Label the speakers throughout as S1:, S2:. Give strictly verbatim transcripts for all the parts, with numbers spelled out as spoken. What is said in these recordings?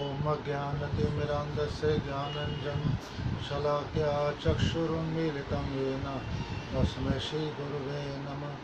S1: ओम ज्ञानतिमिरान्धस्य ज्ञानाञ्जन शलाकया चक्षुरुन्मीलितं येन तस्मै श्रीगुरुवे नमः।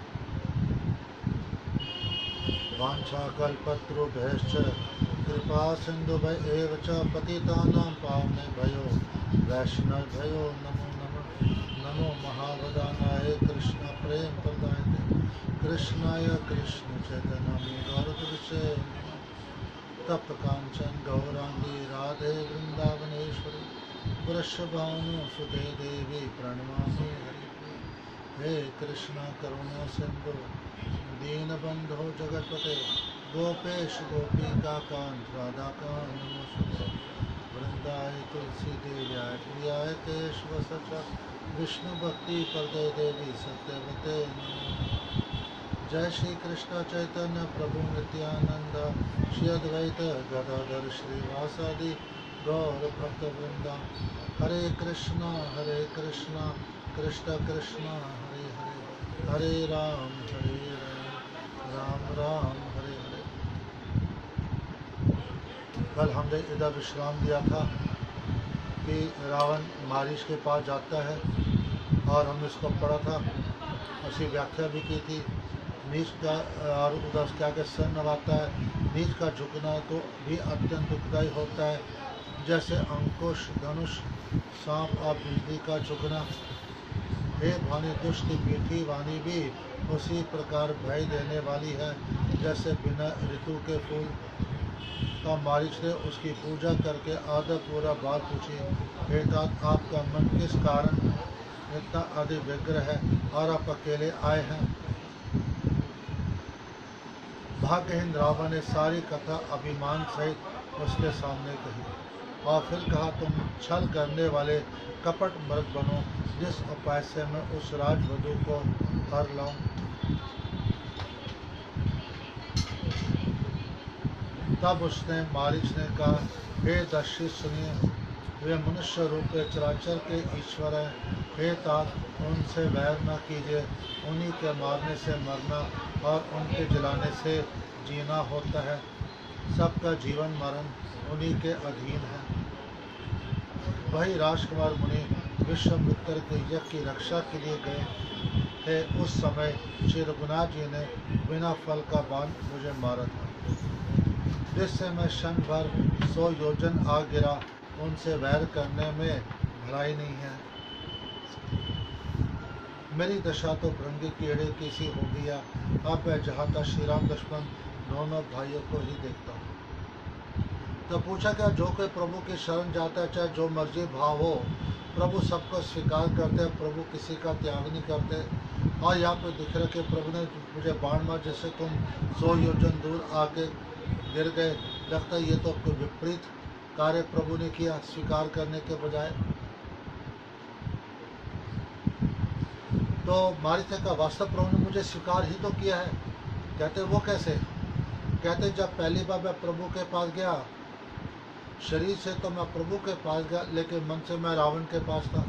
S1: वाञ्छाकल्पतरुभ्यश्च कृपा सिन्धुभ्य एव च पतितानां पावनेभ्यो वैष्णवेभ्यो नमो नमः। नमो महावदानाय कृष्ण प्रेम प्रदायते कृष्णाय कृष्ण चैतन्य गौरवसे तप्त कांचन गौरांगी राधे वृंदावनेश्वरी वृषभानुसुते देवी प्रणमामि हरि। हे कृष्ण करुणा सिंधु दीनबंधो जगतपते गोपेश गोपिका कांत राधा कांत नमोस्तुते। वृंदाय तुलसी देव्याय प्रियाय केशव सचा विष्णु भक्ति प्रदे देवी सत्यवते नमो। जय श्री कृष्ण चैतन्य प्रभु नित्यानंद श्री अद्वैत गदाधर श्रीवासादि गौर भक्तवृंदा। हरे कृष्णा हरे कृष्णा कृष्ण कृष्णा हरे हरे हरे राम हरे राम राम हरे हरे। कल हमने इधर विश्राम दिया था कि रावण मारीच के पास जाता है और हमने इसको पढ़ा था, उसकी व्याख्या भी की थी। नीच का और उधर क्या के सर नवाता है। नीच का झुकना तो भी अत्यंत दुखदायी होता है, जैसे अंकुश धनुष सांप और बिजली का झुकना। हे भानी दुष्ट मीठी वाणी भी उसी प्रकार भय देने वाली है, जैसे बिना ऋतु के फूल। तो मारीच ने उसकी पूजा करके आधा पूरा बात पूछी, हे तात आपका मन किस कारण इतना अधिक व्यग्र है और आप अकेले आए हैं। भाग्यहीन रावण ने सारी कथा अभिमान सहित उसके सामने कही और फिर कहा, तुम छल करने वाले कपट मर्द बनो, जिस उपाय से मैं उस राजवधू को हर लाऊं। तब उसने मारीच ने कहा, हे दर्शी सुनिए, वे मनुष्य रूप के चराचर के ईश्वर हैं। हे तात उनसे वैर न कीजिए, उन्हीं के मारने से मरना और उनके जलाने से जीना होता है। सबका जीवन मरण उन्हीं के अधीन है। वही राजकुमार मुनि विश्वामित्र के यज्ञ की रक्षा के लिए गए थे। उस समय श्री रघुनाथ जी ने बिना फल का बाण मुझे मारा था, जिससे मैं क्षण भर सौ योजन आ गिरा। उनसे वैर करने में भलाई नहीं है। मेरी दशा तो भृंगी कीड़े की सी हो गया। अब मैं जहाँ था श्री राम लक्ष्मण दोनों भाइयों को ही देखता हूँ। तो पूछा क्या, जो कोई प्रभु की शरण जाता है, चाहे जो मर्जी भाव हो, प्रभु सबको स्वीकार करते हैं, प्रभु किसी का त्याग नहीं करते। और यहाँ पे दिख रहा कि प्रभु ने मुझे बाण मार, जिससे तुम सौ योजन दूर आके गिर गए। लगता है ये तो कोई विपरीत कार्य प्रभु ने किया स्वीकार करने के बजाय। तो मारीच का वास्तव प्रभु ने मुझे स्वीकार ही तो किया है। कहते वो कैसे? कहते जब पहली बार मैं प्रभु के पास गया, शरीर से तो मैं प्रभु के पास गया, लेकिन मन से मैं रावण के पास था।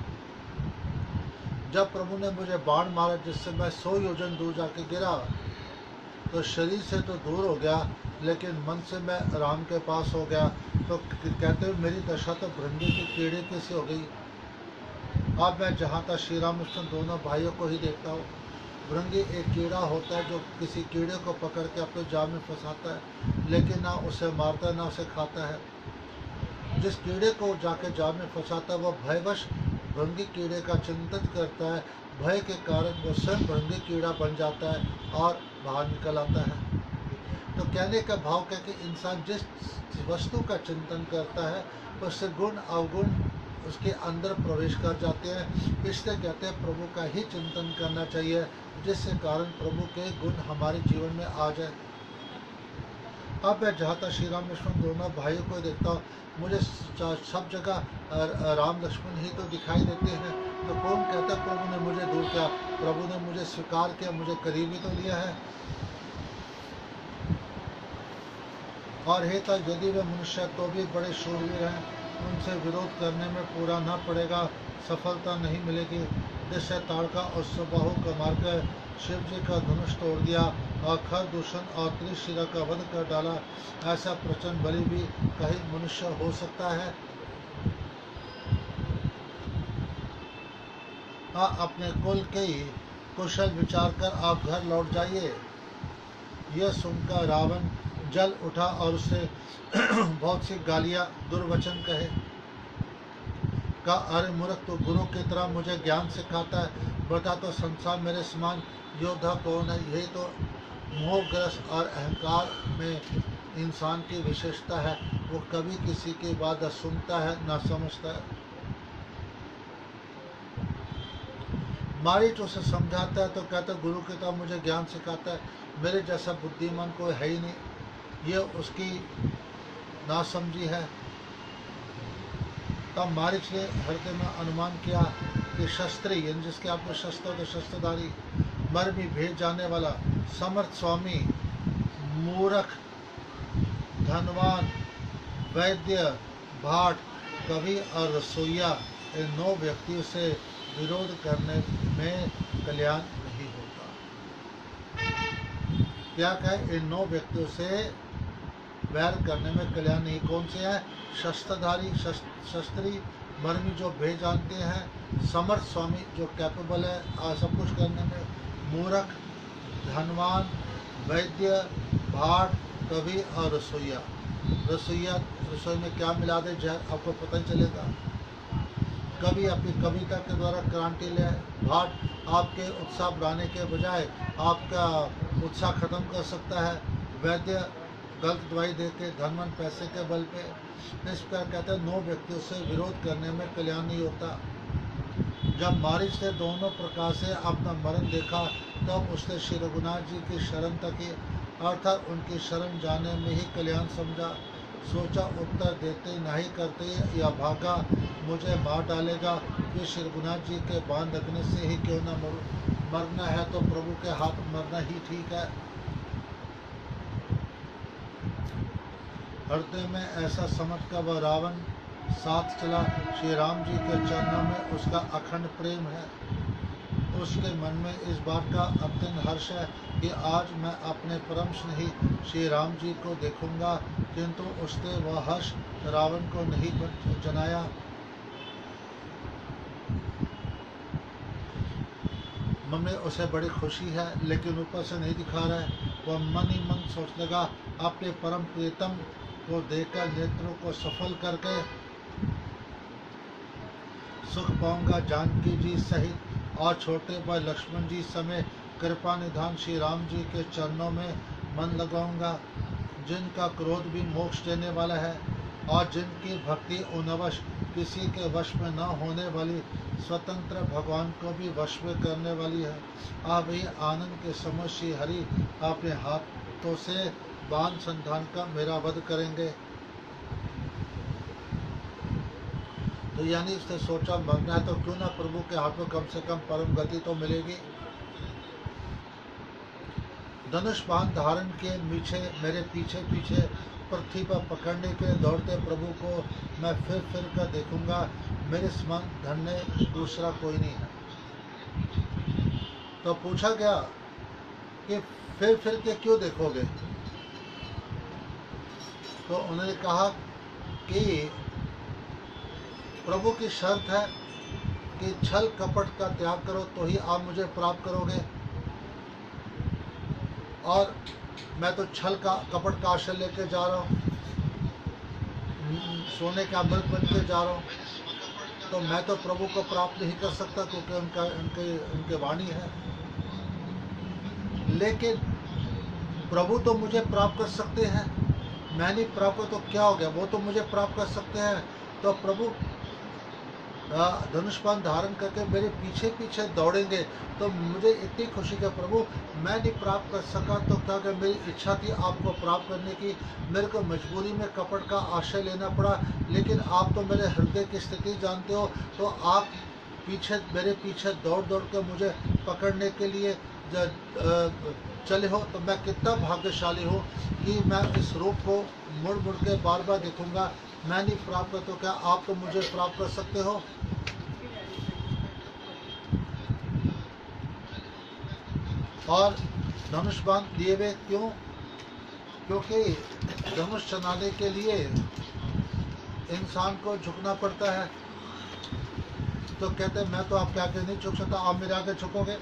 S1: जब प्रभु ने मुझे बाण मारा, जिससे मैं सौ योजन दूर जाके गिरा, तो शरीर से तो दूर हो गया, लेकिन मन से मैं राम के पास हो गया। तो कहते हुए मेरी दशा तो भृंगी की कीड़े की सी हो गई। अब मैं जहाँ था श्री राम कृष्ण दोनों भाइयों को ही देखता हूँ। भृंगी एक कीड़ा होता है जो किसी कीड़े को पकड़ के अपने जाल में फंसाता है, लेकिन ना उसे मारता है ना उसे खाता है। जिस कीड़े को जाके जाल में फंसाता है वो भयवश भृंगी कीड़े का चिंतन करता है। भय के कारण वो स्वयं भृंगी कीड़ा बन जाता है और बाहर निकल आता है। तो कहने का भाव क्या कि इंसान जिस वस्तु का चिंतन करता है उससे गुण अवगुण उसके अंदर प्रवेश कर जाते हैं। इसलिए कहते हैं प्रभु का ही चिंतन करना चाहिए, जिससे कारण प्रभु के गुण हमारे जीवन में आ जाए। अब मैं जहाँ तक श्री राम लक्ष्मण दोनों भाइयों को देखता हूँ, मुझे सब जगह राम लक्ष्मण ही तो दिखाई देते हैं। तो कौन कहता है प्रभु ने मुझे दूर किया? प्रभु ने मुझे स्वीकार किया, मुझे करीब ही तो लिया है। और हे तक यदि वे मनुष्य तो भी बड़े शूरवीर हैं, उनसे विरोध करने में पूरा न पड़ेगा, सफलता नहीं मिलेगी। जिससे ताड़का और सुबाहु का मार्ग शिव जी का धनुष तोड़ दिया और खर दूषण और त्रिशिरा का वध कर डाला, ऐसा प्रचंड बलि भी कहीं मनुष्य हो सकता है? हाँ, अपने कुल के ही कुशल विचार कर आप घर लौट जाइए। यह सुनकर रावण जल उठा और उससे बहुत सी गालियां दुर्वचन कहे। का अरे मूर्ख, तो गुरु की तरह मुझे ज्ञान सिखाता है, बता तो संसार मेरे समान योद्धा कौन है? यही तो मोहग्रस्त और अहंकार में इंसान की विशेषता है, वो कभी किसी की बात न सुनता है न समझता है। मारीच उसे समझाता है तो कहता है, गुरु की तरह मुझे ज्ञान सिखाता है, मेरे जैसा बुद्धिमान कोई है ही नहीं। ये उसकी नासमझी है। तब मारीच ने हृदय में अनुमान किया कि शस्त्री, यानी जिसके हाथ में शस्त्र तो शस्त्रधारी, मर्मी भेज जाने वाला, समर्थ स्वामी, मूर्ख, धनवान, वैद्य, भाट, कवि और रसोईया, इन नौ व्यक्तियों से विरोध करने में कल्याण नहीं होता। क्या कहे? इन नौ व्यक्तियों से वैर करने में कल्याण नहीं। कौन से हैं? शस्त्रधारी, शस्त्री, मर्मी जो भेद जानते हैं, समर्थ स्वामी जो कैपेबल है सब कुछ करने में, मूर्ख, धनवान, वैद्य, भाट, कवि और रसोईया। रसोईया, रसोई में क्या मिला दे जहर, आपको पता ही चलेगा। कवि अपनी कविता के द्वारा क्रांति ले, भाट आपके उत्साह बढ़ाने के बजाय आपका उत्साह खत्म कर सकता है, वैद्य गलत दवाई देके, धनवान पैसे के बल पे। इस पर कहते हैं नौ व्यक्तियों से विरोध करने में कल्याण नहीं होता। जब मारीच ने दोनों प्रकार से अपना मरण देखा तब उसने श्री रघुनाथ जी की शरण तकी, अर्थात उनकी शरण जाने में ही कल्याण समझा। सोचा उत्तर देते नहीं करते या भागा, मुझे मार डालेगा, फिर श्री रघुनाथ जी के बाण लगने से ही क्यों न मरूं। मरना है तो प्रभु के हाथ मरना ही ठीक है। हृदय में ऐसा समझ कर वह रावण साथ चला। श्री राम जी के चरणों में उसका अखंड प्रेम है। उसके मन में इस बात का अत्यंत हर्ष है कि आज मैं अपने परम स्नेही श्री राम जी को देखूंगा, किंतु उसने वह हर्ष रावण को नहीं जनाया। मन में उसे बड़ी खुशी है लेकिन ऊपर से नहीं दिखा रहा है। वह मन ही मन सोच लगा, अपने परम प्रियतम को देखकर नेत्रों को सफल करके सुख पाऊंगा। जानकी जी सहित और छोटे भाई लक्ष्मण जी समेत कृपा निधान श्री राम जी के चरणों में मन लगाऊंगा, जिनका क्रोध भी मोक्ष देने वाला है और जिनकी भक्ति उनवश किसी के वश में न होने वाली स्वतंत्र भगवान को भी वश में करने वाली है। आप ही आनंद के समय श्री हरि अपने हाथों से बाण संधान का मेरा वध करेंगे। तो यानी उसने सोचा मरना है तो क्यों ना प्रभु के हाथ में कम से कम परम गति तो मिलेगी। धनुष बाण धारण के पीछे मेरे पीछे पीछे पृथ्वी पर पकड़ने के दौड़ते प्रभु को मैं फिर फिर कर देखूंगा, मेरे समान धन्य दूसरा कोई नहीं है। तो पूछा गया कि फिर फिर के क्यों देखोगे? तो उन्होंने कहा कि प्रभु की शर्त है कि छल कपट का त्याग करो तो ही आप मुझे प्राप्त करोगे, और मैं तो छल का कपट का आश्रय लेके जा रहा हूँ, सोने का अमृत बन के जा रहा हूँ, तो मैं तो प्रभु को प्राप्त नहीं कर सकता क्योंकि उनका उनके उनके वाणी है। लेकिन प्रभु तो मुझे प्राप्त कर सकते हैं, मैं नहीं प्राप्त तो क्या हो गया, वो तो मुझे प्राप्त कर सकते हैं। तो प्रभु धनुष बाण धारण करके मेरे पीछे पीछे दौड़ेंगे तो मुझे इतनी खुशी का प्रभु मैं नहीं प्राप्त कर सका तो क्या कर, मेरी इच्छा थी आपको प्राप्त करने की, मेरे को मजबूरी में कपट का आश्रय लेना पड़ा, लेकिन आप तो मेरे हृदय की स्थिति जानते हो, तो आप पीछे मेरे पीछे दौड़ दौड़ कर मुझे पकड़ने के लिए चले हो। तो मैं कितना भाग्यशाली हूँ कि मैं इस रूप को मुड़ मुड़ के बार बार देखूंगा। मैं नहीं प्राप्त कर तो क्या आप तो मुझे प्राप्त कर सकते हो? और धनुष बाण लिए हुए क्यों? क्योंकि धनुष चलाने के लिए इंसान को झुकना पड़ता है। तो कहते हैं मैं तो आपके आगे नहीं झुक सकता, आप मेरे आगे झुकोगे।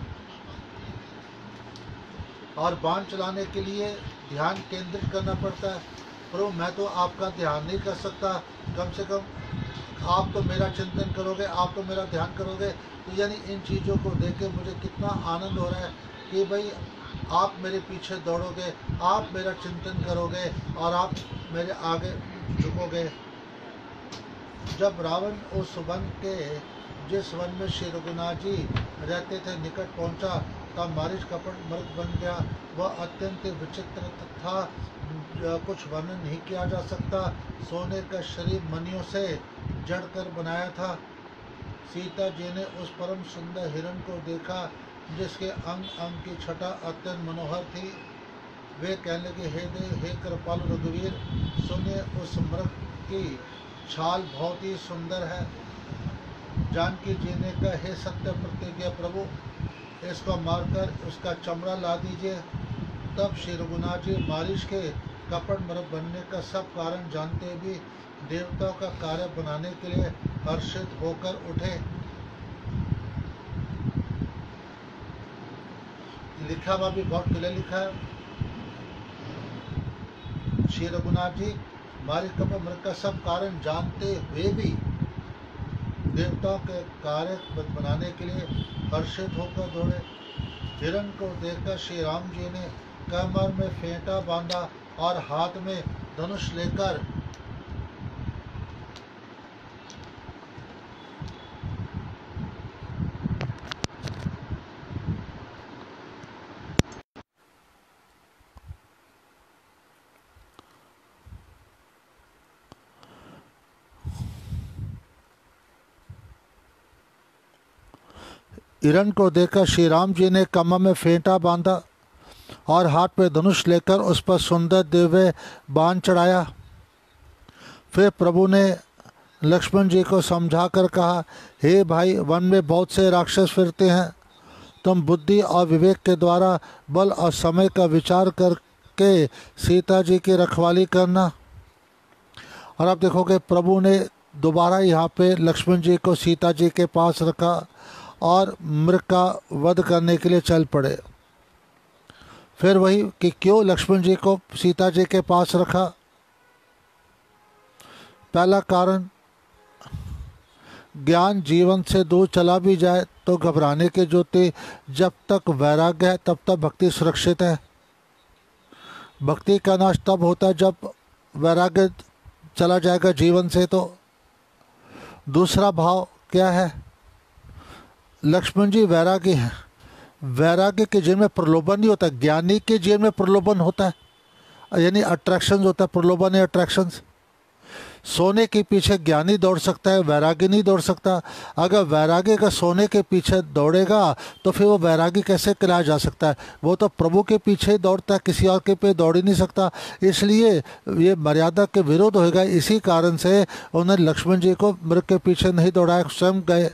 S1: और बाण चलाने के लिए ध्यान केंद्रित करना पड़ता है। प्रभु मैं तो आपका ध्यान नहीं कर सकता, कम से कम आप तो मेरा चिंतन करोगे, आप तो मेरा ध्यान करोगे। तो यानी इन चीज़ों को देख के मुझे कितना आनंद हो रहा है कि भाई आप मेरे पीछे दौड़ोगे, आप मेरा चिंतन करोगे और आप मेरे आगे झुकोगे। जब रावण उस वन के जिस वन में श्री रघुनाथ जी रहते थे निकट पहुंचा, तब मारीच कपट मृग बन गया। वह अत्यंत विचित्र था, कुछ वर्णन नहीं किया जा सकता। सोने का शरीर मणियों से जड़कर बनाया था। सीता जी ने उस परम सुंदर हिरण को देखा जिसके अंग अंग की छटा अत्यंत मनोहर थी। वे कहने लगे, हे देव, हे कृपालु रघुवीर, सुनिए उस मृग की छाल बहुत ही सुंदर है। जानकी जी ने कहा, हे सत्य प्रतिज्ञा प्रभु, इसको मारकर उसका चमड़ा ला दीजिए। तब श्री रघुनाथ जी मारिश के कपट मृग बनने का सब कारण जानते भी देवताओं का कार्य बनाने के लिए हर्षित होकर उठे। लिखा हुआ भी बहुत क्लियर लिखा है। श्री रघुनाथ जी मारिश कपट मृग का सब कारण जानते हुए भी देवताओं के कार्य बनाने के लिए हर्षित होकर दौड़े। हिरण को देखकर श्री राम जी ने कमर में फेंटा बांधा और हाथ में धनुष लेकर हिरण को देखकर श्री राम जी ने कमर में फेंटा बांधा और हाथ में धनुष लेकर उस पर सुंदर दिव्य बाण चढ़ाया। फिर प्रभु ने लक्ष्मण जी को समझाकर कहा, हे भाई, वन में बहुत से राक्षस फिरते हैं। तुम बुद्धि और विवेक के द्वारा बल और समय का विचार करके सीता जी की रखवाली करना। और आप देखोगे प्रभु ने दोबारा यहाँ पे लक्ष्मण जी को सीता जी के पास रखा और मृग का वध करने के लिए चल पड़े। फिर वही कि क्यों लक्ष्मण जी को सीता जी के पास रखा। पहला कारण, ज्ञान जीवन से दूर चला भी जाए तो घबराने की ज्योति, जब तक वैराग्य है तब तक भक्ति सुरक्षित है। भक्ति का नाश तब होता है जब वैराग्य चला जाएगा जीवन से। तो दूसरा भाव क्या है, लक्ष्मण जी वैरागी हैं। वैराग्य के जीवन में प्रलोभन नहीं होता, ज्ञानी के जीवन में प्रलोभन होता है, यानी अट्रैक्शंस होता है। प्रलोभन है अट्रैक्शंस। सोने के पीछे ज्ञानी दौड़ सकता है, वैरागी नहीं दौड़ सकता। अगर वैरागी का सोने के पीछे दौड़ेगा तो फिर वो वैरागी कैसे कहलाया जा सकता है? वो तो प्रभु के पीछे दौड़ता है, किसी और के पे दौड़ ही नहीं सकता। इसलिए ये मर्यादा के विरोध होगा। इसी कारण से उन्होंने लक्ष्मण जी को मृग के पीछे नहीं दौड़ाया, स्वयं गए।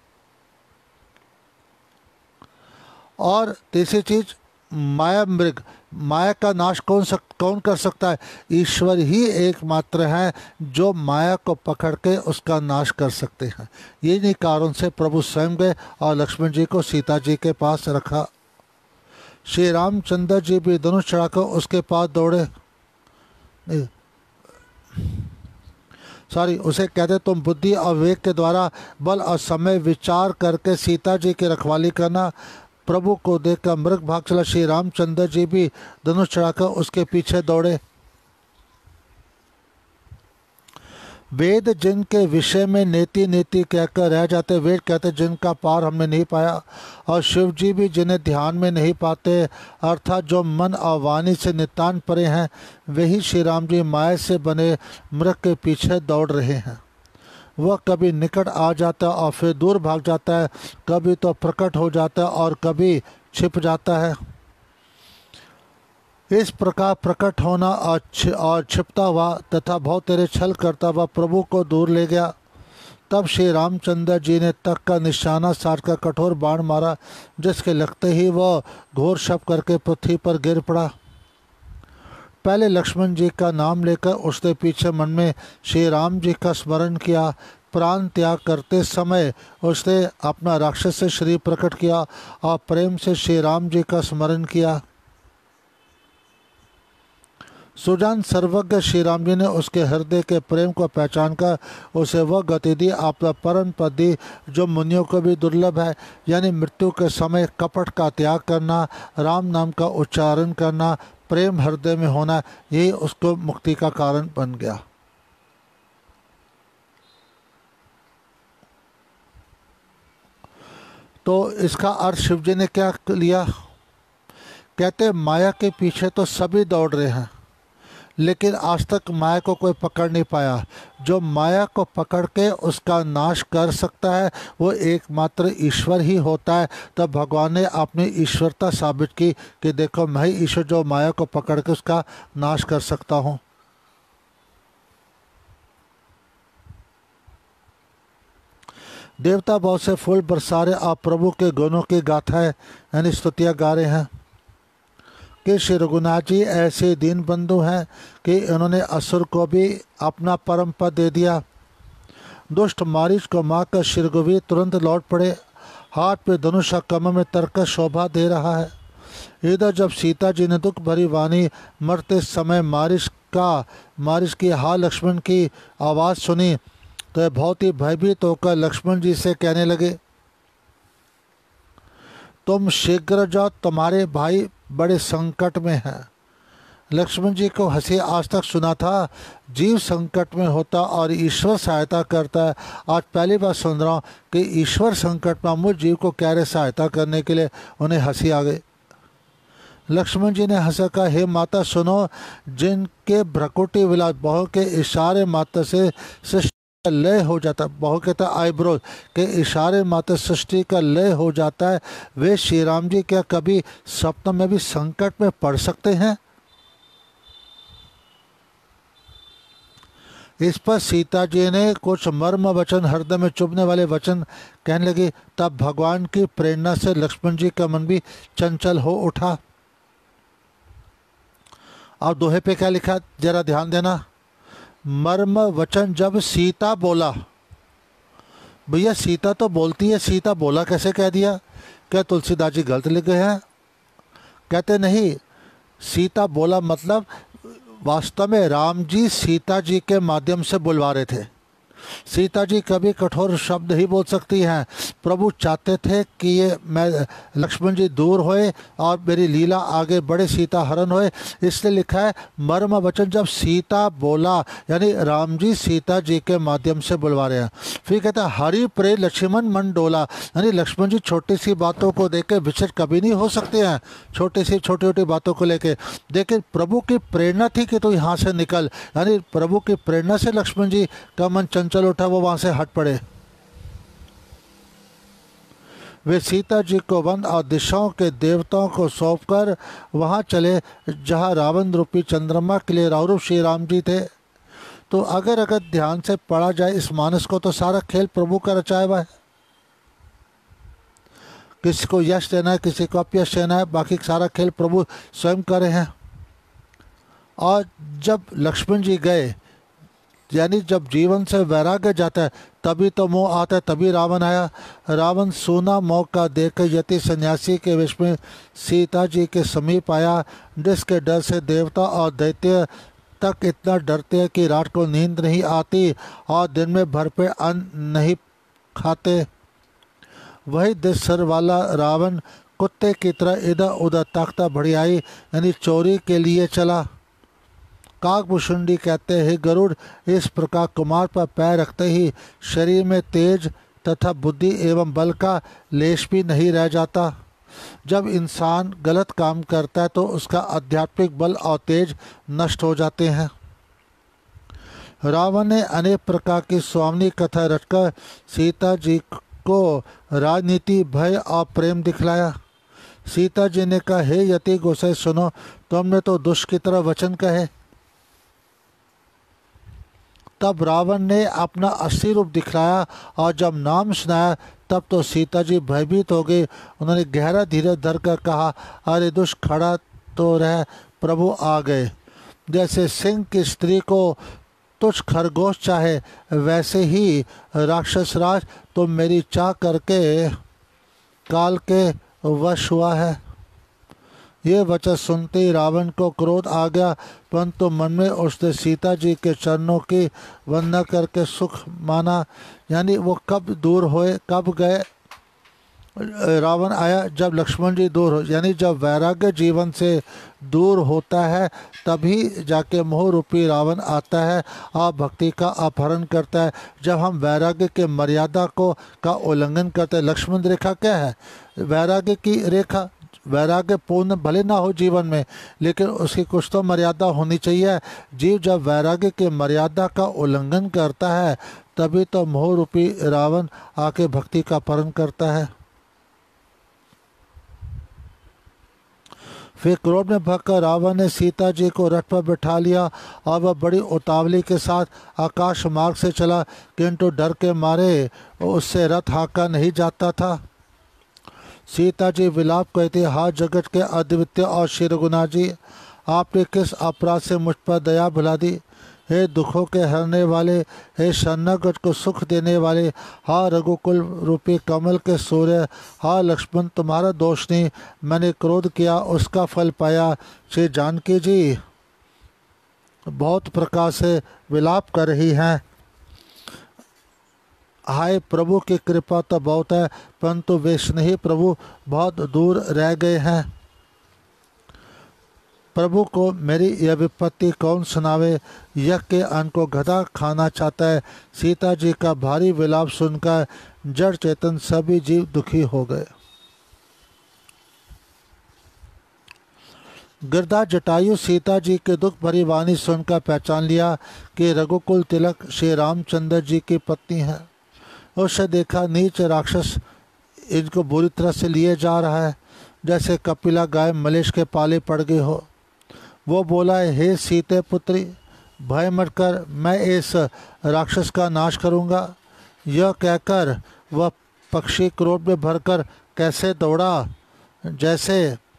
S1: और तीसरी चीज, माया मृग, माया का नाश कौन सक, कौन कर सकता है? ईश्वर ही एकमात्र है जो माया को पकड़ के उसका नाश कर सकते हैं। यही कारण से प्रभु स्वयं गए और लक्ष्मण जी को सीता जी के पास रखा। श्री रामचंद्र जी भी धनुष चढ़ाकर उसके पास दौड़े। सॉरी उसे कहते, तुम बुद्धि और विवेक के द्वारा बल और समय विचार करके सीता जी की रखवाली करना। प्रभु को देखकर मृग भाग चला। श्री रामचंद्र जी भी धनुष चढ़ाकर उसके पीछे दौड़े। वेद जिनके विषय में नेति नेति कहकर रह जाते, वेद कहते जिनका पार हमने नहीं पाया, और शिव जी भी जिन्हें ध्यान में नहीं पाते, अर्थात जो मन और वाणी से नितान परे हैं, वही श्री राम जी माया से बने मृग के पीछे दौड़ रहे हैं। वह कभी निकट आ जाता है और फिर दूर भाग जाता है, कभी तो प्रकट हो जाता है और कभी छिप जाता है। इस प्रकार प्रकट होना और छिपता हुआ तथा बहुत तेरे छल करता हुआ प्रभु को दूर ले गया। तब श्री रामचंद्र जी ने तक का निशाना साध कर कठोर बाण मारा, जिसके लगते ही वह घोर शप करके पृथ्वी पर गिर पड़ा। पहले लक्ष्मण जी का नाम लेकर उसने पीछे मन में श्री राम जी का स्मरण किया। प्राण त्याग करते समय उसने अपना राक्षस से शरीर प्रकट किया और प्रेम से श्री राम जी का स्मरण किया। सुजान सर्वज्ञ श्री राम जी ने उसके हृदय के प्रेम को पहचान कर उसे वह गति दी, आपका परम पद दी जो मुनियों को भी दुर्लभ है, यानी मृत्यु के समय कपट का त्याग करना, राम नाम का उच्चारण करना, प्रेम हृदय में होना, यही उसको मुक्ति का कारण बन गया। तो इसका अर्थ शिव जी ने क्या लिया? कहते माया के पीछे तो सभी दौड़ रहे हैं, लेकिन आज तक माया को कोई पकड़ नहीं पाया। जो माया को पकड़ के उसका नाश कर सकता है वो एकमात्र ईश्वर ही होता है। तब भगवान ने अपनी ईश्वरता साबित की कि देखो मैं ही ईश्वर जो माया को पकड़ के उसका नाश कर सकता हूँ। देवता बहुत से फूल बरसा रहे आप प्रभु के गुणों की गाथाएं यानी स्तुतियाँ गा रहे हैं कि श्री रघुनाथ जी ऐसे दीन बंधु हैं कि इन्होंने असुर को भी अपना परम पद दे दिया। दुष्ट मारीच को मारकर श्री रघुवीर तुरंत लौट पड़े, हाथ पे धनुष कमर में तरकस शोभा दे रहा है। इधर जब सीता जी ने दुख भरी वाणी मरते समय मारिश का मारिश की हा लक्ष्मण की आवाज़ सुनी तो बहुत ही भयभीत होकर लक्ष्मण जी से कहने लगे, तुम शीघ्र जाओ, तुम्हारे भाई बड़े संकट में हैं। लक्ष्मण जी को हंसी आज तक सुना था जीव संकट में होता और ईश्वर सहायता करता है। आज पहली बार सुन रहा हूँ कि ईश्वर संकट में मुझ जीव को कह रहे सहायता करने के लिए, उन्हें हंसी आ गई। लक्ष्मण जी ने हंसा कहा, हे माता सुनो, जिनके भ्रकुटी विलास बहु के इशारे मात्र से सृष्टि का लय हो जाता है, बहु कहता है आईब्रो के इशारे मात्र सृष्टि का लय हो जाता है, वे श्री राम जी क्या कभी सपन में भी संकट में पड़ सकते हैं? इस पर सीता जी ने कुछ मर्म वचन, हृदय में चुभने वाले वचन कहने लगी। तब भगवान की प्रेरणा से लक्ष्मण जी का मन भी चंचल हो उठा। अब दोहे पे क्या लिखा जरा ध्यान देना। मर्म वचन जब सीता बोला, भैया सीता तो बोलती है, सीता बोला कैसे कह दिया? क्या तुलसीदास जी गलत लिख गए हैं? कहते नहीं, सीता बोला मतलब वास्तव में राम जी सीता जी के माध्यम से बुलवा रहे थे। सीता जी कभी कठोर शब्द ही बोल सकती हैं। प्रभु चाहते थे कि ये मैं लक्ष्मण जी दूर होए और मेरी लीला आगे बढ़े, सीता हरण होए, इसलिए लिखा है मर्म वचन जब सीता बोला, यानी राम जी सीता जी के माध्यम से बुलवा रहे हैं। फिर कहता है हरि प्रे लक्ष्मण मन डोला, यानी लक्ष्मण जी छोटी सी बातों को देख के विचलित कभी नहीं हो सकते हैं, छोटी सी छोटी छोटी बातों को लेके। लेकिन प्रभु की प्रेरणा थी कि तू यहाँ से निकल, यानी प्रभु की प्रेरणा से लक्ष्मण जी का मन चंचल उठा, वो वहां से हट पड़े। वे सीता जी को वन और दिशाओं के देवताओं को सौंपकर वहां चले जहां रावण रूपी चंद्रमा के लिए रावरूप श्री राम जी थे। तो अगर अगर ध्यान से पढ़ा जाए इस मानस को तो सारा खेल प्रभु का रचाया हुआ है। किसी को यश देना है, किसी को अपयश देना है, बाकी सारा खेल प्रभु स्वयं कर रहे हैं। और जब लक्ष्मण जी गए, यानी जब जीवन से वैराग्य जाता है तभी तो मोह आता है, तभी रावण आया। रावण सोना मोह का देकर यति सन्यासी के वेश में सीता जी के समीप आया, जिसके डर से देवता और दैत्य तक इतना डरते हैं कि रात को नींद नहीं आती और दिन में भरपेट अन्न नहीं खाते। वही दस सर वाला रावण कुत्ते की तरह इधर उधर ताकता बढ़ियाई यानी चोरी के लिए चला। काकभूषुंडी कहते हैं गरुड़ इस प्रकार कुमार पर पैर रखते ही शरीर में तेज तथा बुद्धि एवं बल का लेश भी नहीं रह जाता। जब इंसान गलत काम करता है तो उसका आध्यात्मिक बल और तेज नष्ट हो जाते हैं। रावण ने अनेक प्रकार की स्वामिनी कथा रचकर सीता जी को राजनीति, भय और प्रेम दिखलाया। सीता जी ने कहा, हे यति गोसाई सुनो, तुमने तो दुष्ट की तरह वचन कहे तब रावण ने अपना असली रूप दिखलाया और जब नाम सुनाया तब तो सीता जी भयभीत हो गई। उन्होंने गहरा धीरे धर कर कहा, अरे दुष्ट खड़ा तो रह, प्रभु आ गए। जैसे सिंह की स्त्री को तुझ खरगोश चाहे, वैसे ही राक्षस राज तो मेरी चाह करके काल के वश हुआ है। ये वचन सुनते ही रावण को क्रोध आ गया, परंतु मन में उसने सीता जी के चरणों की वंदना करके सुख माना। यानी वो कब दूर हुए, कब गए? रावण आया जब लक्ष्मण जी दूर हो, यानी जब वैराग्य जीवन से दूर होता है तभी जाके मोह रूपी रावण आता है और भक्ति का अपहरण करता है। जब हम वैराग्य के मर्यादा को का उल्लंघन करते हैं, लक्ष्मण रेखा क्या है? वैराग्य की रेखा। वैराग्य पूर्ण भले ना हो जीवन में, लेकिन उसकी कुछ तो मर्यादा होनी चाहिए। जीव जब वैराग्य के मर्यादा का उल्लंघन करता है तभी तो मोह रूपी रावण आके भक्ति का अपहरण करता है। फिर क्रोध में भगकर रावण ने सीता जी को रथ पर बैठा लिया और वह बड़ी उतावली के साथ आकाश मार्ग से चला, किंतु डर के मारे उससे रथ हाँका नहीं जाता था। सीता जी विलाप कहती, हा जगत के अद्वितीय और शिरगुना जी, आपने किस अपराध से मुझ पर दया भुला दी? हे दुखों के हरने वाले, हे शरणागत को सुख देने वाले, हा रघुकुल रूपी कमल के सूर्य, हा लक्ष्मण तुम्हारा दोष नहीं, मैंने क्रोध किया उसका फल पाया। श्री जानकी जी बहुत प्रकार से विलाप कर रही हैं। हाय प्रभु की कृपा तो बहुत है, परंतु वे स्नेही प्रभु बहुत दूर रह गए हैं। प्रभु को मेरी यह विपत्ति कौन सुनावे? यज्ञ के अन्न को गधा खाना चाहता है। सीता जी का भारी विलाप सुनकर जड़ चेतन सभी जीव दुखी हो गए। गिरधा जटायु सीता जी के दुख भरी वाणी सुनकर पहचान लिया कि रघुकुल तिलक श्री रामचंद्र जी की पत्नी है। उससे देखा नीच राक्षस इनको बुरी तरह से लिए जा रहा है, जैसे कपिला गाय मलेश के पाले पड़ गई हो। वो बोला, हे सीते पुत्री, भय मत कर, मैं इस राक्षस का नाश करूंगा। यह कहकर वह पक्षी क्रोध में भरकर कैसे दौड़ा, जैसे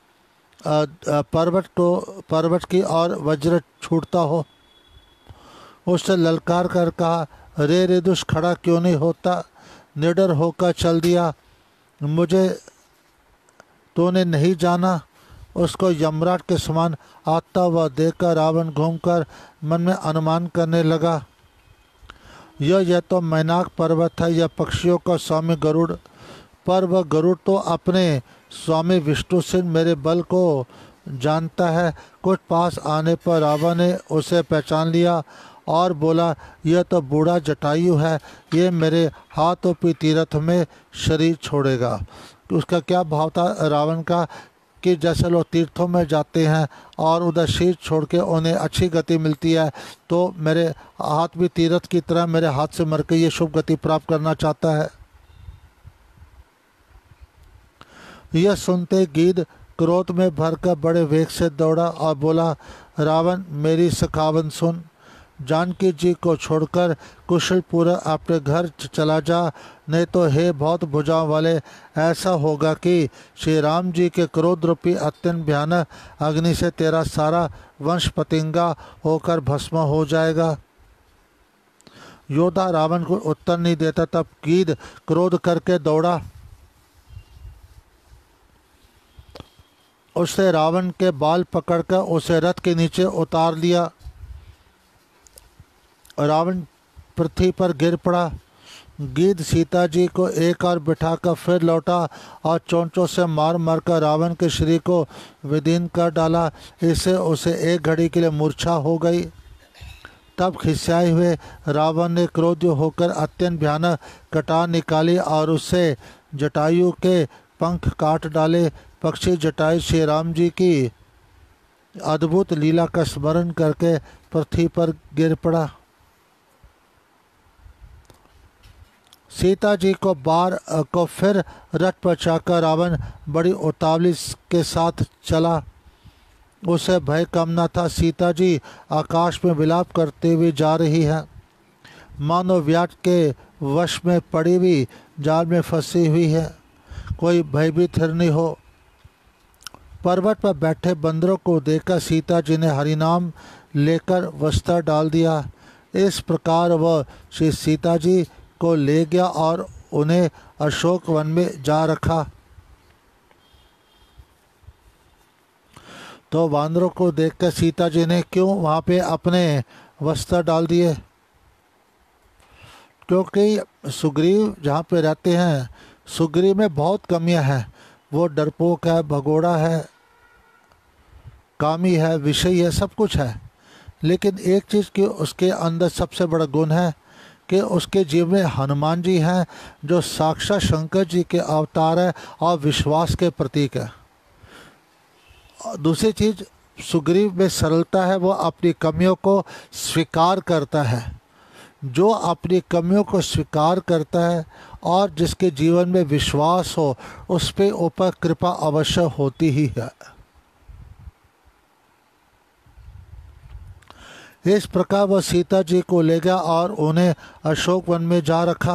S1: पर्वत को पर्वत की ओर वज्र छूटता हो। उससे ललकार कर कहा, रे रे दुष्ट खड़ा क्यों नहीं होता? निडर होकर चल दिया, मुझे तूने नहीं जाना। उसको यमराज के समान आता हुआ देखकर रावण घूमकर मन में अनुमान करने लगा, यह यह तो मैनाक पर्वत है, यह पक्षियों का स्वामी गरुड़। पर वह गरुड़ तो अपने स्वामी विष्णु से मेरे बल को जानता है। कुछ पास आने पर रावण ने उसे पहचान लिया और बोला, यह तो बूढ़ा जटायु है, ये मेरे हाथों पे तीर्थ में शरीर छोड़ेगा। उसका क्या भाव था रावण का कि जैसे लोग तीर्थों में जाते हैं और उधर शरीर छोड़ के उन्हें अच्छी गति मिलती है, तो मेरे हाथ भी तीर्थ की तरह मेरे हाथ से मर के ये शुभ गति प्राप्त करना चाहता है। यह सुनते गिद्ध क्रोध में भरकर बड़े वेग से दौड़ा और बोला, रावण मेरी सखावन सुन, जानकी जी को छोड़कर कुशल पूरा अपने घर चला जा, नहीं तो हे बहुत भुजाओं वाले, ऐसा होगा कि श्री राम जी के क्रोध रूपी अत्यंत भयानक अग्नि से तेरा सारा वंश पतिंगा होकर भस्म हो जाएगा। योद्धा रावण को उत्तर नहीं देता, तब गिद्ध क्रोध करके दौड़ा। उसने रावण के बाल पकड़कर उसे रथ के नीचे उतार लिया। रावण पृथ्वी पर गिर पड़ा। गिद्ध सीता जी को एक और बिठाकर फिर लौटा और चोंचों से मार मार कर रावण के शरीर को विदीन कर डाला। इससे उसे एक घड़ी के लिए मूर्छा हो गई। तब खिसियाए हुए रावण ने क्रोध होकर अत्यंत भयानक कटार निकाली और उससे जटायु के पंख काट डाले। पक्षी जटायु श्री राम जी की अद्भुत लीला का स्मरण करके पृथ्वी पर गिर पड़ा। सीता जी को बार को फिर रथ पर चढ़ाकर रावण बड़ी उतावली के साथ चला। उसे भय कम न था। सीता जी आकाश में विलाप करते हुए जा रही है। मानो व्याट के वश में पड़ी हुई जाल में फंसी हुई है, कोई भयभीत हिरनी हो। पर्वत पर बैठे बंदरों को देखकर सीता जी ने हरिनाम लेकर वस्त्र डाल दिया। इस प्रकार वह श्री सीता जी को ले गया और उन्हें अशोक वन में जा रखा। तो बांदरों को देखकर सीता जी ने क्यों वहाँ पे अपने वस्त्र डाल दिए? क्योंकि सुग्रीव जहाँ पे रहते हैं, सुग्रीव में बहुत कमियां हैं। वो डरपोक है, भगोड़ा है, कामी है, विषयी है, सब कुछ है। लेकिन एक चीज़ की उसके अंदर सबसे बड़ा गुण है कि उसके जीवन में हनुमान जी हैं, जो साक्षात शंकर जी के अवतार है और विश्वास के प्रतीक है। दूसरी चीज़, सुग्रीव में सरलता है, वो अपनी कमियों को स्वीकार करता है। जो अपनी कमियों को स्वीकार करता है और जिसके जीवन में विश्वास हो, उस पे ऊपर कृपा अवश्य होती ही है। इस प्रकार वह सीता जी को ले गया और उन्हें अशोक वन में जा रखा।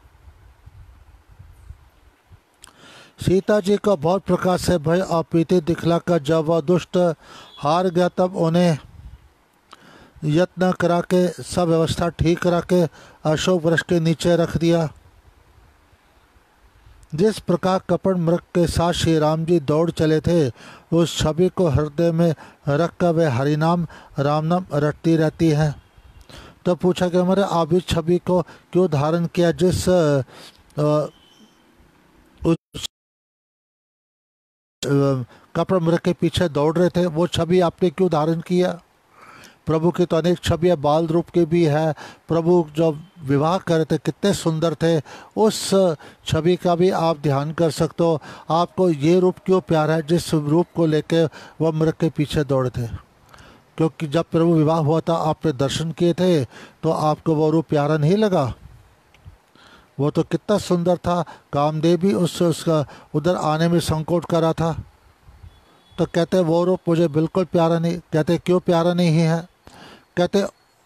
S1: सीता जी का बहुत प्रकार से भय और प्रीति दिखलाकर जब वह दुष्ट हार गया, तब उन्हें यत्न करा के सब व्यवस्था ठीक करा के अशोक वृक्ष के नीचे रख दिया। जिस प्रकार कपट मृग के साथ श्री राम जी दौड़ चले थे, उस छवि को हृदय में रख कर वे हरिनाम राम नाम रटती रहती हैं। तो पूछा कि हमारे आप इस छवि को क्यों धारण किया? जिस कपट मृग के पीछे दौड़ रहे थे, वो छवि आपने क्यों धारण किया? प्रभु की तो अनेक छवियाँ बाल रूप की भी है। प्रभु जब विवाह कर रहे थे कितने सुंदर थे, उस छवि का भी आप ध्यान कर सकते हो। आपको ये रूप क्यों प्यारा है जिस रूप को लेके वह मृग के पीछे दौड़े थे? क्योंकि जब प्रभु विवाह हुआ था, आपने दर्शन किए थे, तो आपको वो रूप प्यारा नहीं लगा? वो तो कितना सुंदर था। कामदेव भी उस उसका उधर आने में संकोच करा था। तो कहते वो रूप मुझे बिल्कुल प्यारा नहीं। कहते क्यों प्यारा नहीं है? कहते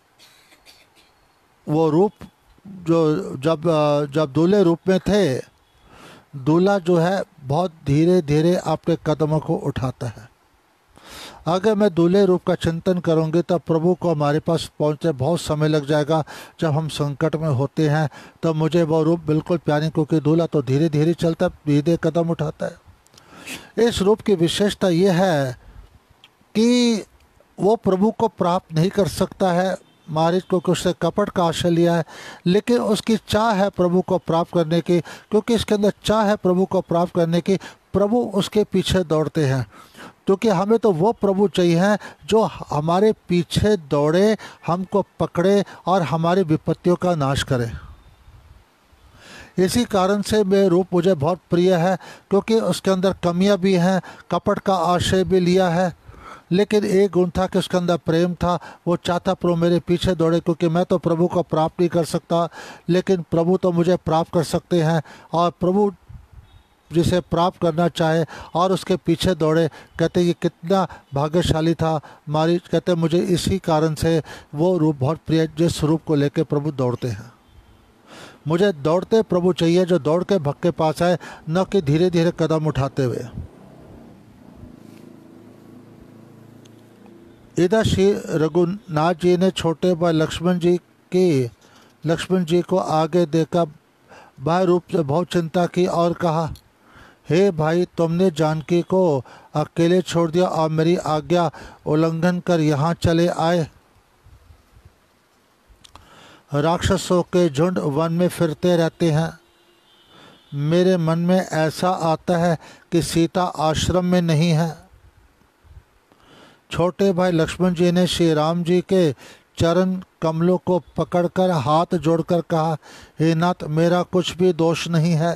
S1: वो रूप जो जब जब दूल्हे रूप में थे, दूल्हा जो है बहुत धीरे धीरे अपने कदमों को उठाता है। अगर मैं दूल्हे रूप का चिंतन करूंगी तो प्रभु को हमारे पास पहुंचने बहुत समय लग जाएगा। जब हम संकट में होते हैं तो मुझे वो रूप बिल्कुल प्यारी, क्योंकि दूल्हा तो धीरे धीरे चलता, धीरे धीरे कदम उठाता है। इस रूप की विशेषता यह है कि वो प्रभु को प्राप्त नहीं कर सकता है महाराज, क्योंकि उसने कपट का आश्रय लिया है। लेकिन उसकी चाह है प्रभु को प्राप्त करने की, क्योंकि इसके अंदर चाह है प्रभु को प्राप्त करने की। प्रभु उसके पीछे दौड़ते हैं, क्योंकि हमें तो वो प्रभु चाहिए जो हमारे पीछे दौड़े, हमको पकड़े और हमारी विपत्तियों का नाश करे। इसी कारण से मेरे रूप मुझे बहुत प्रिय है, क्योंकि उसके अंदर कमियां भी हैं, कपट का आश्रय भी लिया है। लेकिन एक गुण था कि उसके अंदर प्रेम था। वो चाहता प्रभु मेरे पीछे दौड़े, क्योंकि मैं तो प्रभु को प्राप्त नहीं कर सकता, लेकिन प्रभु तो मुझे प्राप्त कर सकते हैं। और प्रभु जिसे प्राप्त करना चाहे और उसके पीछे दौड़े, कहते ये कितना भाग्यशाली था महाराज। कहते मुझे इसी कारण से वो रूप बहुत प्रिय, जिस रूप को लेकर प्रभु दौड़ते हैं। मुझे दौड़ते प्रभु चाहिए, जो दौड़ के भक्त के पास आए, न कि धीरे धीरे कदम उठाते हुए। इधर श्री रघुनाथ जी ने छोटे भाई लक्ष्मण जी की लक्ष्मण जी को आगे देखकर भाई रूप से बहुत चिंता की और कहा, हे भाई, तुमने जानकी को अकेले छोड़ दिया और मेरी आज्ञा उल्लंघन कर यहाँ चले आए। राक्षसों के झुंड वन में फिरते रहते हैं। मेरे मन में ऐसा आता है कि सीता आश्रम में नहीं है। छोटे भाई लक्ष्मण जी ने श्री राम जी के चरण कमलों को पकड़कर हाथ जोड़कर कहा, हे नाथ, मेरा कुछ भी दोष नहीं है।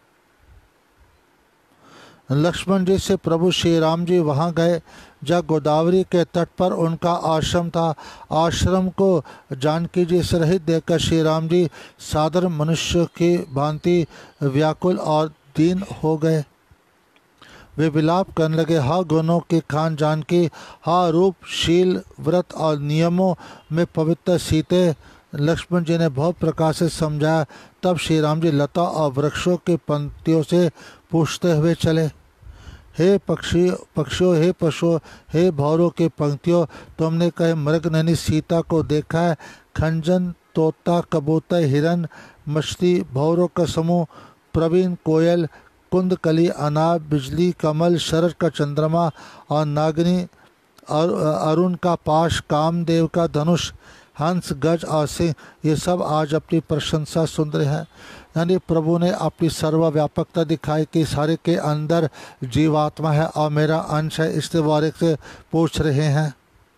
S1: लक्ष्मण जी से प्रभु श्री राम जी वहाँ गए जहाँ गोदावरी के तट पर उनका आश्रम था। आश्रम को जानकी जी से रहित देखकर श्री राम जी साधारण मनुष्य की भांति व्याकुल और दीन हो गए। वे विलाप करने लगे, हा गुणों की खान जानकी, हा रूप शील व्रत और नियमों में पवित्र सीते, लक्ष्मण जी ने बहुत प्रकार से समझाया। तब श्री राम जी लता और वृक्षों की पंक्तियों से पूछते हुए चले, हे पक्षी पक्षियों, हे पशुओं, हे भौरों की पंक्तियों, तुमने कहे मृगनयनी सीता को देखा है? खंजन, तोता, कबूतर, हिरन, मछली, भौरों का समूह, प्रवीण, कोयल, कुंदकली, अनार, बिजली, कमल, शरद का चंद्रमा और नागिनी, अरुण का पाश, कामदेव का धनुष, हंस, गज और सिंह, ये सब आज अपनी प्रशंसा सुन रहे हैं। यानी प्रभु ने अपनी सर्वव्यापकता दिखाई कि सारे के अंदर जीवात्मा है और मेरा अंश है, इसके बारे से पूछ रहे हैं।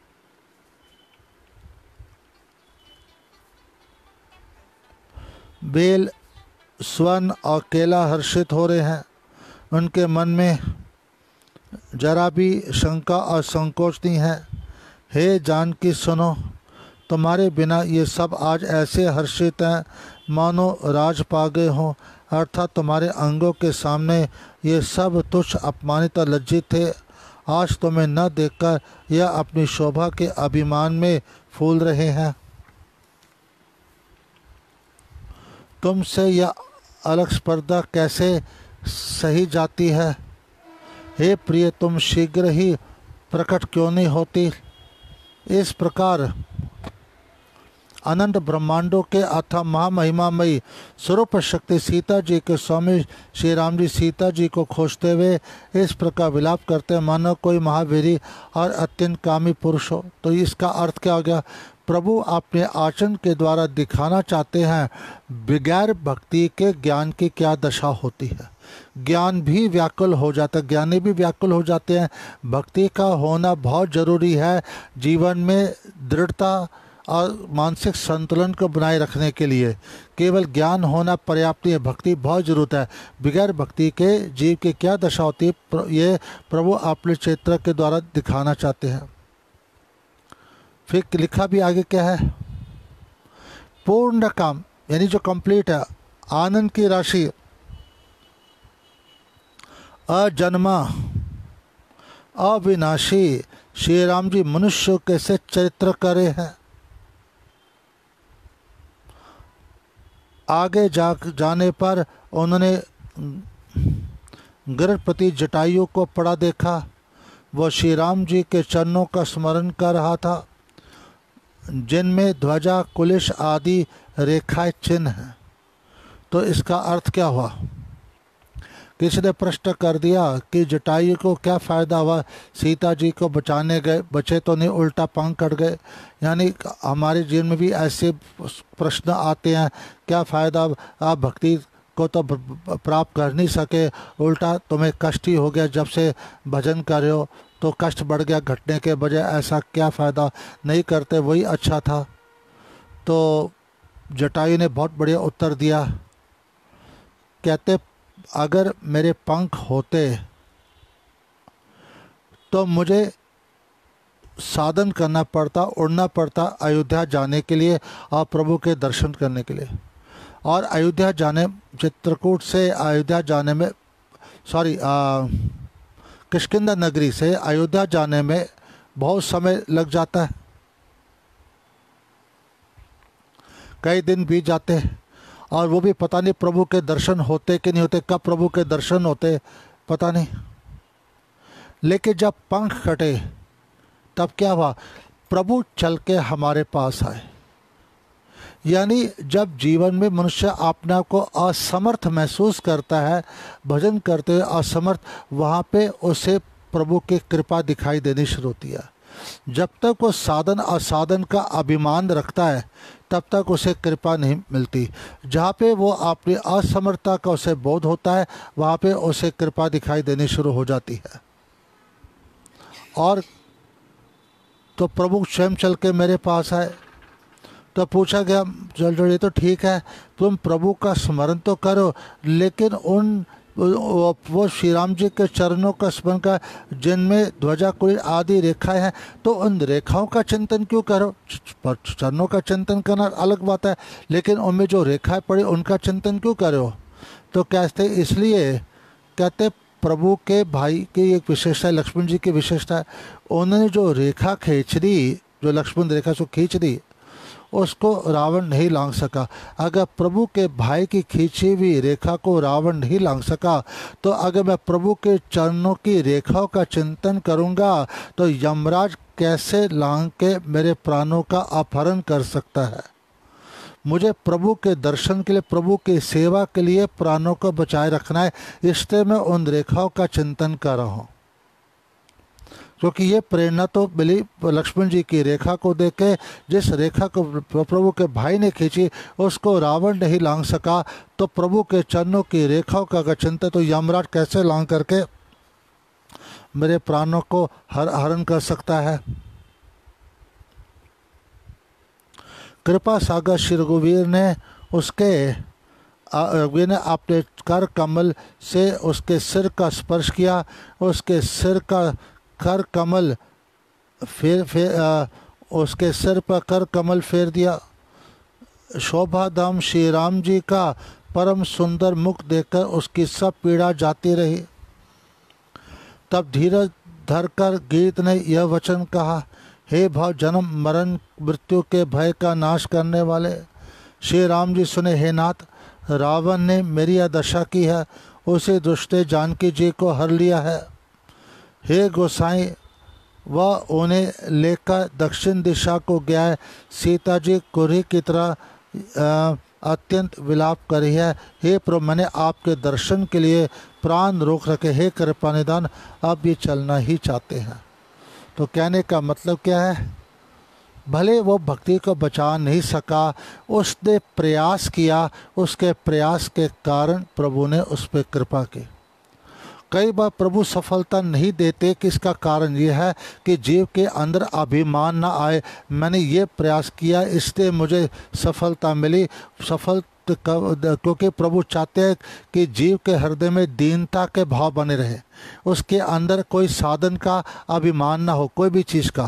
S1: बेल, स्वर्ण और केला हर्षित हो रहे हैं। उनके मन में जरा भी शंका और संकोच नहीं है। हे जानकी सुनो, तुम्हारे बिना ये सब आज ऐसे हर्षित हैं मानो राज पा गए हों। अर्थात तुम्हारे अंगों के सामने ये सब तुच्छ, अपमानित और लज्जित थे। आज तुम्हें न देखकर यह अपनी शोभा के अभिमान में फूल रहे हैं। तुमसे यह अलग स्पर्धा कैसे सही जाती है? हे प्रिय, तुम शीघ्र ही प्रकट क्यों नहीं होती? इस प्रकार अनंत ब्रह्मांडों के अथा महामहिमामयी स्वरूप शक्ति सीता जी के स्वामी श्री राम जी सीता जी को खोजते हुए इस प्रकार विलाप करते हैं मानो कोई महावीरी और अत्यंत कामी पुरुष हो। तो इसका अर्थ क्या हो गया? प्रभु अपने आचरण के द्वारा दिखाना चाहते हैं बगैर भक्ति के ज्ञान की क्या दशा होती है। ज्ञान भी व्याकुल हो जाता है, ज्ञानी भी व्याकुल हो जाते हैं। भक्ति का होना बहुत ज़रूरी है जीवन में दृढ़ता और मानसिक संतुलन को बनाए रखने के लिए। केवल ज्ञान होना पर्याप्त नहीं है, भक्ति बहुत ज़रूरत है। बगैर भक्ति के जीव की क्या दशा होती है, ये प्रभु अपने चरित्र के द्वारा दिखाना चाहते हैं। फिर लिखा भी आगे क्या है? पूर्ण काम, यानी जो कंप्लीट है, आनंद की राशि, अजन्मा, अविनाशी श्री राम जी मनुष्य कैसे चरित्र करे हैं। आगे जा जाने पर उन्होंने गृहपति जटायु को पड़ा देखा। वह श्री राम जी के चरणों का स्मरण कर रहा था जिनमें ध्वजा, कुलिश आदि रेखाएं चिन्ह हैं। तो इसका अर्थ क्या हुआ? किसी ने प्रश्न कर दिया कि जटायु को क्या फ़ायदा हुआ, सीता जी को बचाने गए, बचे तो नहीं, उल्टा पंख कट गए। यानी हमारे जीवन में भी ऐसे प्रश्न आते हैं, क्या फ़ायदा, आप भक्ति को तो प्राप्त कर नहीं सके, उल्टा तुम्हें कष्ट ही हो गया, जब से भजन कर रहे हो तो कष्ट बढ़ गया घटने के बजाय, ऐसा क्या फ़ायदा, नहीं करते वही अच्छा था। तो जटायु ने बहुत बढ़िया उत्तर दिया, कहते अगर मेरे पंख होते तो मुझे साधन करना पड़ता, उड़ना पड़ता अयोध्या जाने के लिए और प्रभु के दर्शन करने के लिए। और अयोध्या जाने, चित्रकूट से अयोध्या जाने में, सॉरी किष्किंधा नगरी से अयोध्या जाने में बहुत समय लग जाता है, कई दिन बीत जाते हैं। और वो भी पता नहीं प्रभु के दर्शन होते कि नहीं होते, कब प्रभु के दर्शन होते पता नहीं। लेकिन जब पंख कटे तब क्या हुआ? प्रभु चल के हमारे पास आए। यानी जब जीवन में मनुष्य अपने आप को असमर्थ महसूस करता है, भजन करते हुए असमर्थ, वहाँ पे उसे प्रभु की कृपा दिखाई देनी शुरू होती है। जब तक वो साधन और साधन का अभिमान रखता है तब तक उसे कृपा नहीं मिलती। जहाँ पे वो अपनी असमर्थता का उसे बोध होता है वहाँ पे उसे कृपा दिखाई देनी शुरू हो जाती है। और तो प्रभु स्वयं चल के मेरे पास आए। तो पूछा गया, चल ये तो ठीक है, तुम प्रभु का स्मरण तो करो, लेकिन उन वो श्री राम जी के चरणों का स्मरण का जिनमें ध्वजा कुल आदि रेखाएं हैं, तो उन रेखाओं का चिंतन क्यों करो? चरणों का चिंतन करना अलग बात है, लेकिन उनमें जो रेखाएं पड़ी उनका चिंतन क्यों करो? तो कहते इसलिए, कहते प्रभु के भाई की एक विशेषता है, लक्ष्मण जी की विशेषता है, उन्होंने जो रेखा खींच दी, जो लक्ष्मण रेखा से खींच दी, उसको रावण नहीं लांघ सका। अगर प्रभु के भाई की खींची हुई रेखा को रावण नहीं लांघ सका, तो अगर मैं प्रभु के चरणों की रेखाओं का चिंतन करूँगा तो यमराज कैसे लांघ के मेरे प्राणों का अपहरण कर सकता है। मुझे प्रभु के दर्शन के लिए, प्रभु की सेवा के लिए प्राणों को बचाए रखना है, इसलिए मैं उन रेखाओं का चिंतन कर रहा हूँ। क्योंकि ये प्रेरणा तो मिली लक्ष्मण जी की रेखा को देख के, जिस रेखा को प्रभु के भाई ने खींची उसको रावण नहीं लांघ सका, तो प्रभु के चरणों की रेखाओं का अगर चिंतन, तो यमराज कैसे लांघ करके मेरे प्राणों को हर हरण कर सकता है। कृपा सागर श्री रघुवीर ने उसके रघुवीर ने अपने कर कमल से उसके सिर का स्पर्श किया, उसके सिर का कर कमल फेर फेर आ, उसके सिर पर कर कमल फेर दिया। शोभा धाम श्री राम जी का परम सुंदर मुख देखकर उसकी सब पीड़ा जाती रही। तब धीरज धरकर गीत ने यह वचन कहा, हे भाव जन्म मरण मृत्यु के भय का नाश करने वाले श्री राम जी सुने, हे नाथ, रावण ने मेरी यह दशा की है, उसे दुष्टे जानकी जी को हर लिया है। हे गोसाई, वह उन्हें लेकर दक्षिण दिशा को गया है। सीता जी कुरी की तरह अत्यंत विलाप करी है। हे प्रभु, मैंने आपके दर्शन के लिए प्राण रोक रखे, हे कृपा निदान, अब ये चलना ही चाहते हैं। तो कहने का मतलब क्या है, भले वो भक्ति को बचा नहीं सका, उसने प्रयास किया, उसके प्रयास के कारण प्रभु ने उस पर कृपा की। कई बार प्रभु सफलता नहीं देते, किसका कारण ये है कि जीव के अंदर अभिमान ना आए, मैंने ये प्रयास किया इसलिए मुझे सफलता मिली। सफल क्योंकि प्रभु चाहते हैं कि जीव के हृदय में दीनता के भाव बने रहे, उसके अंदर कोई साधन का अभिमान ना हो, कोई भी चीज़ का।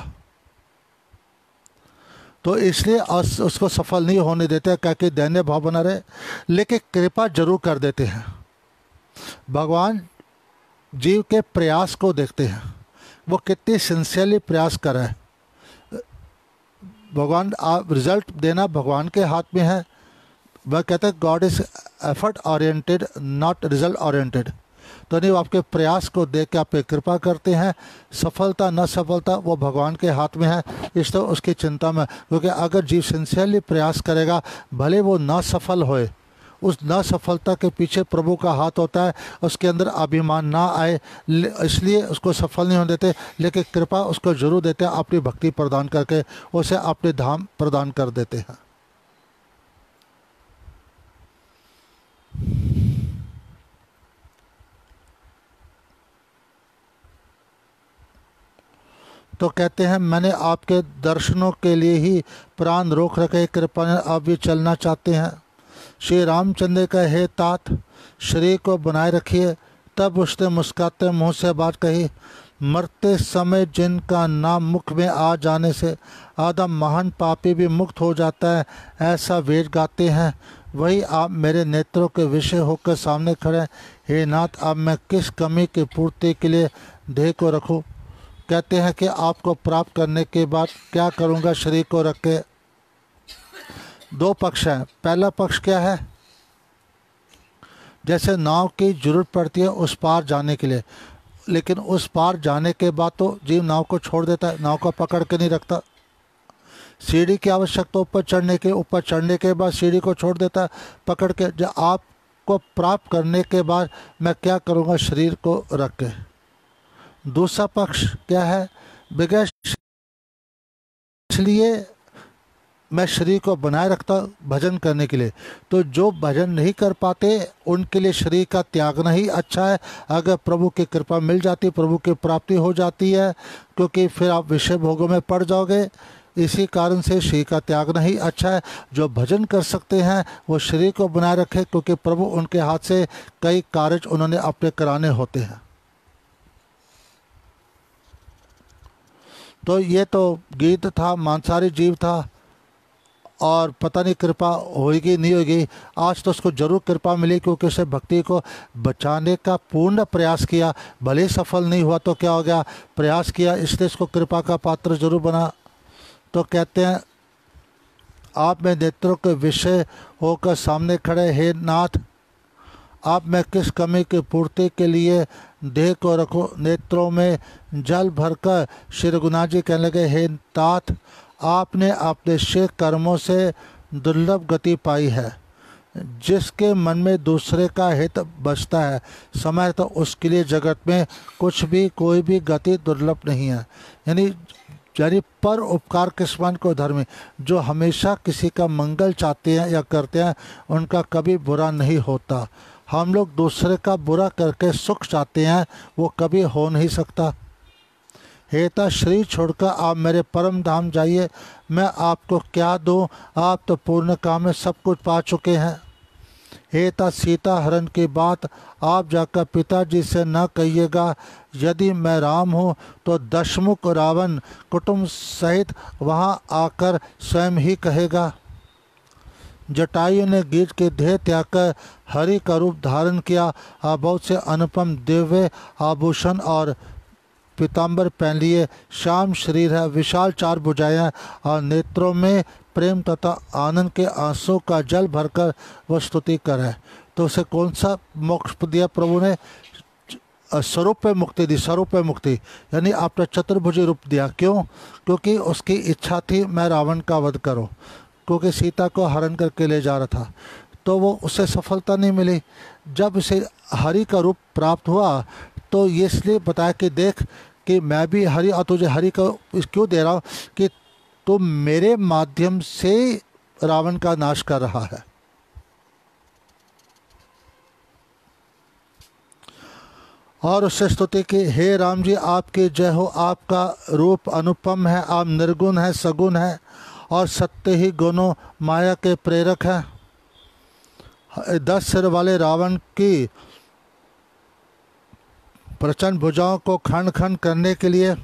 S1: तो इसलिए उसको सफल नहीं होने देते, क्या कि दैन्य भाव बना रहे, लेकिन कृपा जरूर कर देते हैं। भगवान जीव के प्रयास को देखते हैं, वो कितनी सिंसियरली प्रयास कर रहे हैं। भगवान आप रिजल्ट देना भगवान के हाथ में है। वह कहते हैं God is effort oriented not result oriented. तो नहीं, वो आपके प्रयास को देख के आप पे कृपा करते हैं। सफलता न सफलता वो भगवान के हाथ में है, इस तो उसकी चिंता में। क्योंकि अगर जीव सिंसियरली प्रयास करेगा, भले वो न सफल होए, उस न सफलता के पीछे प्रभु का हाथ होता है, उसके अंदर अभिमान ना आए, इसलिए उसको सफल नहीं होने देते, लेकिन कृपा उसको जरूर देते हैं, अपनी भक्ति प्रदान करके उसे अपने धाम प्रदान कर देते हैं। तो कहते हैं मैंने आपके दर्शनों के लिए ही प्राण रोक रखे, कृपा ने आप भी चलना चाहते हैं। श्री रामचंद्र का हे तात, शरीर को बनाए रखिए। तब उसने मुस्कुराते मुंह से बात कही, मरते समय जिनका नाम मुख में आ जाने से आदम महान पापी भी मुक्त हो जाता है, ऐसा वेद गाते हैं, वही आप मेरे नेत्रों के विषय होकर सामने खड़े हैं। हे नाथ, अब मैं किस कमी की पूर्ति के लिए देह को रखूं? कहते हैं कि आपको प्राप्त करने के बाद क्या करूंगा शरीर को रख के? दो पक्ष हैं। पहला पक्ष क्या है, जैसे नाव की जरूरत पड़ती है उस पार जाने के लिए, लेकिन उस पार जाने के बाद तो जीव नाव को छोड़ देता है, नाव को पकड़ के नहीं रखता। सीढ़ी की आवश्यकता ऊपर चढ़ने के, ऊपर चढ़ने के बाद सीढ़ी को छोड़ देता है पकड़ के। जब आपको प्राप्त करने के बाद मैं क्या करूँगा शरीर को रख के। दूसरा पक्ष क्या है, बगैर इसलिए मैं शरीर को बनाए रखता भजन करने के लिए। तो जो भजन नहीं कर पाते उनके लिए शरीर का त्यागना ही अच्छा है। अगर प्रभु की कृपा मिल जाती, प्रभु की प्राप्ति हो जाती है, क्योंकि फिर आप विषय भोगों में पड़ जाओगे। इसी कारण से शरीर का त्यागना ही अच्छा है। जो भजन कर सकते हैं वो शरीर को बनाए रखे, क्योंकि प्रभु उनके हाथ से कई कार्य उन्होंने अपने कराने होते हैं। तो ये तो गीत था, मांसाहारी जीव था, और पता नहीं कृपा होगी नहीं होगी। आज तो उसको जरूर कृपा मिली, क्योंकि उसे भक्ति को बचाने का पूर्ण प्रयास किया। भले सफल नहीं हुआ तो क्या हो गया, प्रयास किया, इसलिए इसको कृपा का पात्र जरूर बना। तो कहते हैं आप में नेत्रों के विषय होकर सामने खड़े, हे नाथ आप में किस कमी की पूर्ति के लिए देह को रखो। नेत्रों में जल भरकर श्री रघुनाथ जी कहने लगे, हे तात आपने अपने शेख कर्मों से दुर्लभ गति पाई है। जिसके मन में दूसरे का हित बचता है समय तो उसके लिए जगत में कुछ भी कोई भी गति दुर्लभ नहीं है। यानी यानी पर उपकार किस्मान को धर्मी, जो हमेशा किसी का मंगल चाहते हैं या करते हैं उनका कभी बुरा नहीं होता। हम लोग दूसरे का बुरा करके सुख चाहते हैं, वो कभी हो नहीं सकता। हेता शरीर छोड़कर आप मेरे परम धाम जाइए, मैं आपको क्या दूँ, आप तो पूर्ण काम में सब कुछ पा चुके हैं। हेता सीता हरण की बात आप जाकर पिताजी से न कहिएगा, यदि मैं राम हूँ तो दशमुख रावण कुटुंब सहित वहाँ आकर स्वयं ही कहेगा। जटायु ने गिर के देह त्याग कर हरि का रूप धारण किया और बहुत से अनुपम दिव्य आभूषण और पीताम्बर पहन लिए। श्याम शरीर है, विशाल चार भुजाएं और नेत्रों में प्रेम तथा आनंद के आंसू का जल भरकर वह स्तुति करे। तो उसे कौन सा मोक्ष दिया प्रभु ने? स्वरूप मुक्ति दी, स्वरूप मुक्ति यानी आपने चतुर्भुजी रूप दिया। क्यों? क्योंकि उसकी इच्छा थी मैं रावण का वध करूं, क्योंकि सीता को हरण करके ले जा रहा था, तो वो उसे सफलता नहीं मिली। जब उसे हरि का रूप प्राप्त हुआ तो ये इसलिए बताया कि देख कि मैं भी हरि और तुझे हरि का क्यों दे रहा हूँ कि तो मेरे माध्यम से रावण का नाश कर रहा है। और उससे स्तुति की, हे राम जी आपकी जय हो, आपका रूप अनुपम है, आप निर्गुण है, सगुण है और सत्य ही गुणों माया के प्रेरक हैं। दस सिर वाले रावण की प्रचंड भुजाओं को खंड खंड करने के लिए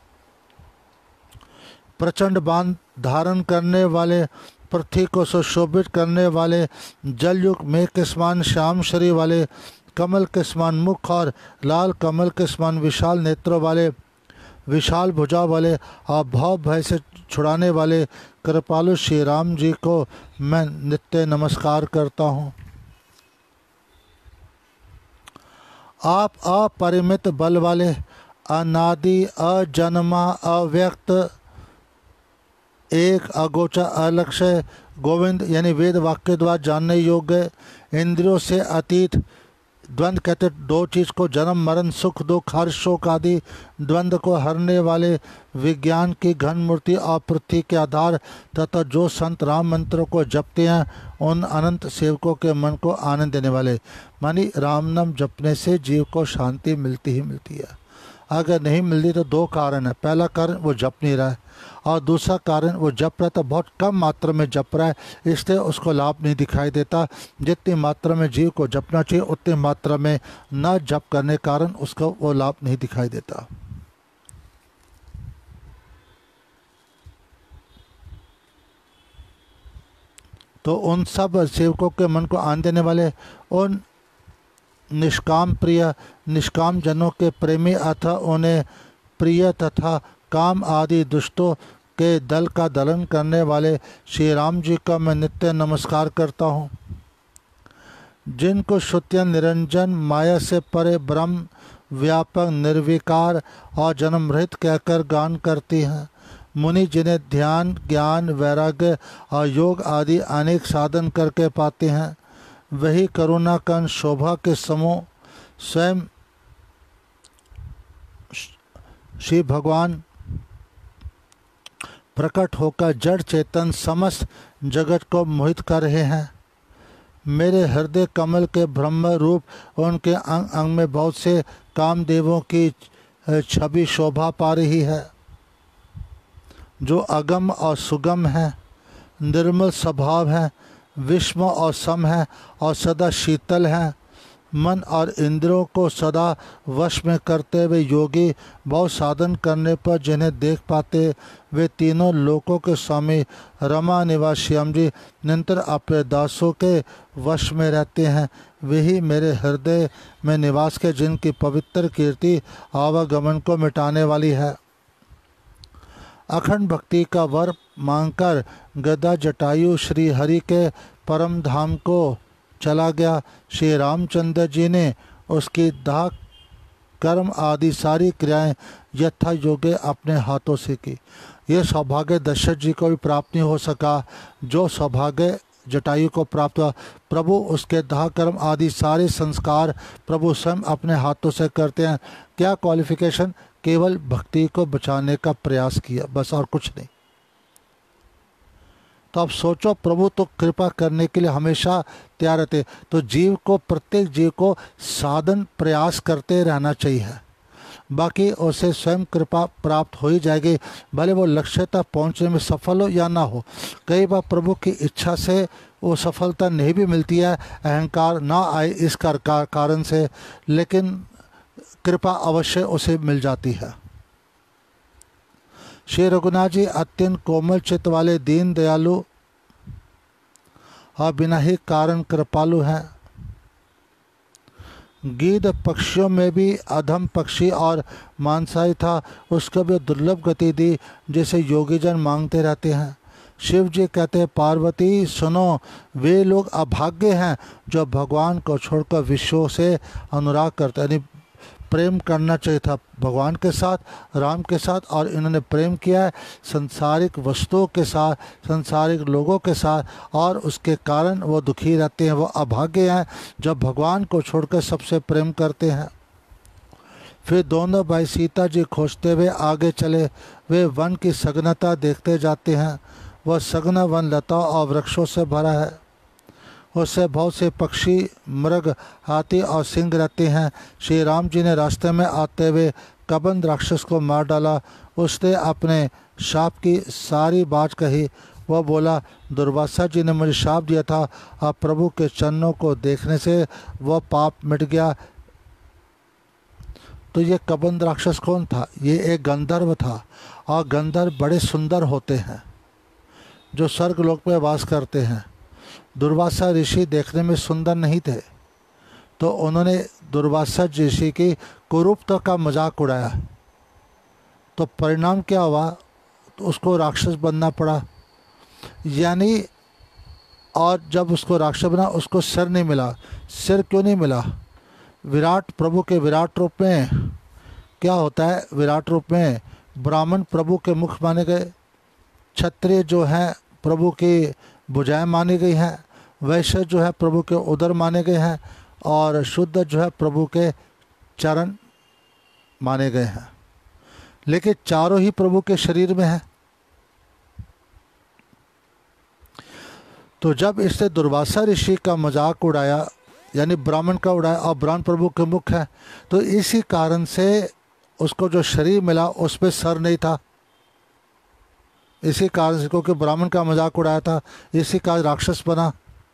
S1: प्रचंड बाण धारण करने वाले, पृथ्वी को सुशोभित करने वाले, जलयुग में के समान श्याम शरीर वाले, कमल के समान मुख और लाल कमल के समान विशाल नेत्रों वाले, विशाल भुजा वाले और भाव भय से छुड़ाने वाले कृपालु श्री राम जी को मैं नित्य नमस्कार करता हूँ। आप अपरिमित बल वाले, अनादि, अजन्मा, अव्यक्त, एक, अगोचर, अलक्ष्य, गोविंद यानी वेद वाक्य द्वारा जानने योग्य, इंद्रियों से अतीत, द्वंद्व कहते दो चीज़ को, जन्म मरण सुख दुख हर्ष शोक आदि द्वंद्व को हरने वाले, विज्ञान की घन मूर्ति और पृथ्वी के आधार तथा जो संत राम मंत्रों को जपते हैं उन अनंत सेवकों के मन को आनंद देने वाले। मानी राम नाम जपने से जीव को शांति मिलती ही मिलती है। अगर नहीं मिलती तो दो कारण है, पहला कारण वो जप नहीं रहा है और दूसरा कारण वो जप रहा है तो बहुत कम मात्रा में जप रहा है, इसलिए उसको लाभ नहीं दिखाई देता। जितनी मात्रा में जीव को जपना चाहिए उतनी मात्रा में न जप करने के कारण उसको वो लाभ नहीं दिखाई देता। तो उन सब सेवकों के मन को आनंद देने वाले, उन निष्काम प्रिय निष्काम जनों के प्रेमी अथवा उन्हें प्रिय तथा काम आदि दुष्टों के दल का दलन करने वाले श्री राम जी का मैं नित्य नमस्कार करता हूँ। जिनको श्रुतियाँ निरंजन माया से परे ब्रह्म व्यापक निर्विकार और जन्म रहित कहकर गान करती हैं, मुनि जिन्हें ध्यान ज्ञान वैराग्य और योग आदि अनेक साधन करके पाते हैं, वही करुणा कण शोभा के समूह स्वयं श्री भगवान प्रकट होकर जड़ चेतन समस्त जगत को मोहित कर रहे हैं। मेरे हृदय कमल के ब्रह्म रूप उनके अंग अंग में बहुत से कामदेवों की छवि शोभा पा रही है, जो अगम और सुगम है, निर्मल स्वभाव है, विषम और सम है और सदा शीतल है। मन और इंद्रियों को सदा वश में करते हुए योगी बहुत साधन करने पर जिन्हें देख पाते, वे तीनों लोकों के स्वामी रमा निवास श्याम जी निरंतर अपने दासों के वश में रहते हैं। वही मेरे हृदय में निवास के, जिनकी पवित्र कीर्ति आवागमन को मिटाने वाली है। अखंड भक्ति का वर मांगकर गदा जटायु श्री हरि के परम धाम को चला गया। श्री रामचंद्र जी ने उसकी दाह कर्म आदि सारी क्रियाएं यथा योग्य अपने हाथों से की। ये सौभाग्य दशरथ जी को भी प्राप्त नहीं हो सका जो सौभाग्य जटायु को प्राप्त हुआ। प्रभु उसके दाह कर्म आदि सारे संस्कार प्रभु स्वयं अपने हाथों से करते हैं। क्या क्वालिफिकेशन? केवल भक्ति को बचाने का प्रयास किया, बस, और कुछ नहीं। तो अब सोचो, प्रभु तो कृपा करने के लिए हमेशा तैयार रहते। तो जीव को, प्रत्येक जीव को साधन प्रयास करते रहना चाहिए, बाकी उसे स्वयं कृपा प्राप्त हो ही जाएगी, भले वो लक्ष्य तक पहुँचने में सफल हो या ना हो। कई बार प्रभु की इच्छा से वो सफलता नहीं भी मिलती है, अहंकार ना आए इस कारण से, लेकिन कृपा अवश्य उसे मिल जाती है। श्री रघुनाथ जी अत्यंत कोमल चित्त वाले दीन दयालु और बिना ही कारण कृपालु हैं। गीध पक्षियों में भी अधम पक्षी और मांसाहारी था, उसको भी दुर्लभ गति दी जैसे योगी जन मांगते रहते हैं। शिव जी कहते हैं, पार्वती सुनो, वे लोग अभाग्य हैं जो भगवान को छोड़कर विश्व से अनुराग करते हैं। यानी प्रेम करना चाहिए था भगवान के साथ, राम के साथ, और इन्होंने प्रेम किया है संसारिक वस्तुओं के साथ, संसारिक लोगों के साथ, और उसके कारण वो दुखी रहते हैं। वो अभागे हैं जो भगवान को छोड़कर सबसे प्रेम करते हैं। फिर दोनों भाई सीता जी खोजते हुए आगे चले। वे वन की सघनता देखते जाते हैं। वह सघन वन लताओं और वृक्षों से भरा है। उससे बहुत से पक्षी, मृग, हाथी और सिंह रहते हैं। श्री राम जी ने रास्ते में आते हुए कबंध राक्षस को मार डाला। उसने अपने शाप की सारी बात कही। वह बोला, दुर्वासा जी ने मुझे शाप दिया था, अब प्रभु के चरणों को देखने से वह पाप मिट गया। तो ये कबंध राक्षस कौन था? ये एक गंधर्व था, और गंधर्व बड़े सुंदर होते हैं जो स्वर्गलोक में वास करते हैं। दुर्वासा ऋषि देखने में सुंदर नहीं थे, तो उन्होंने दुर्वासा ऋषि की कुरूपता का मजाक उड़ाया। तो परिणाम क्या हुआ? तो उसको राक्षस बनना पड़ा। यानी, और जब उसको राक्षस बना, उसको सिर नहीं मिला। सिर क्यों नहीं मिला? विराट प्रभु के विराट रूप में क्या होता है? विराट रूप में ब्राह्मण प्रभु के मुख माने गए, क्षत्रिय जो हैं प्रभु की भुजाएं मानी गई हैं, वैश्य जो है प्रभु के उदर माने गए हैं, और शुद्ध जो है प्रभु के चरण माने गए हैं। लेकिन चारों ही प्रभु के शरीर में है। तो जब इसने दुर्वासा ऋषि का मजाक उड़ाया, यानी ब्राह्मण का उड़ाया, और ब्राह्मण प्रभु के मुख है, तो इसी कारण से उसको जो शरीर मिला उसमें सर नहीं था। इसी कारण से, क्योंकि ब्राह्मण का मजाक उड़ाया था, इसी कारण राक्षस बना।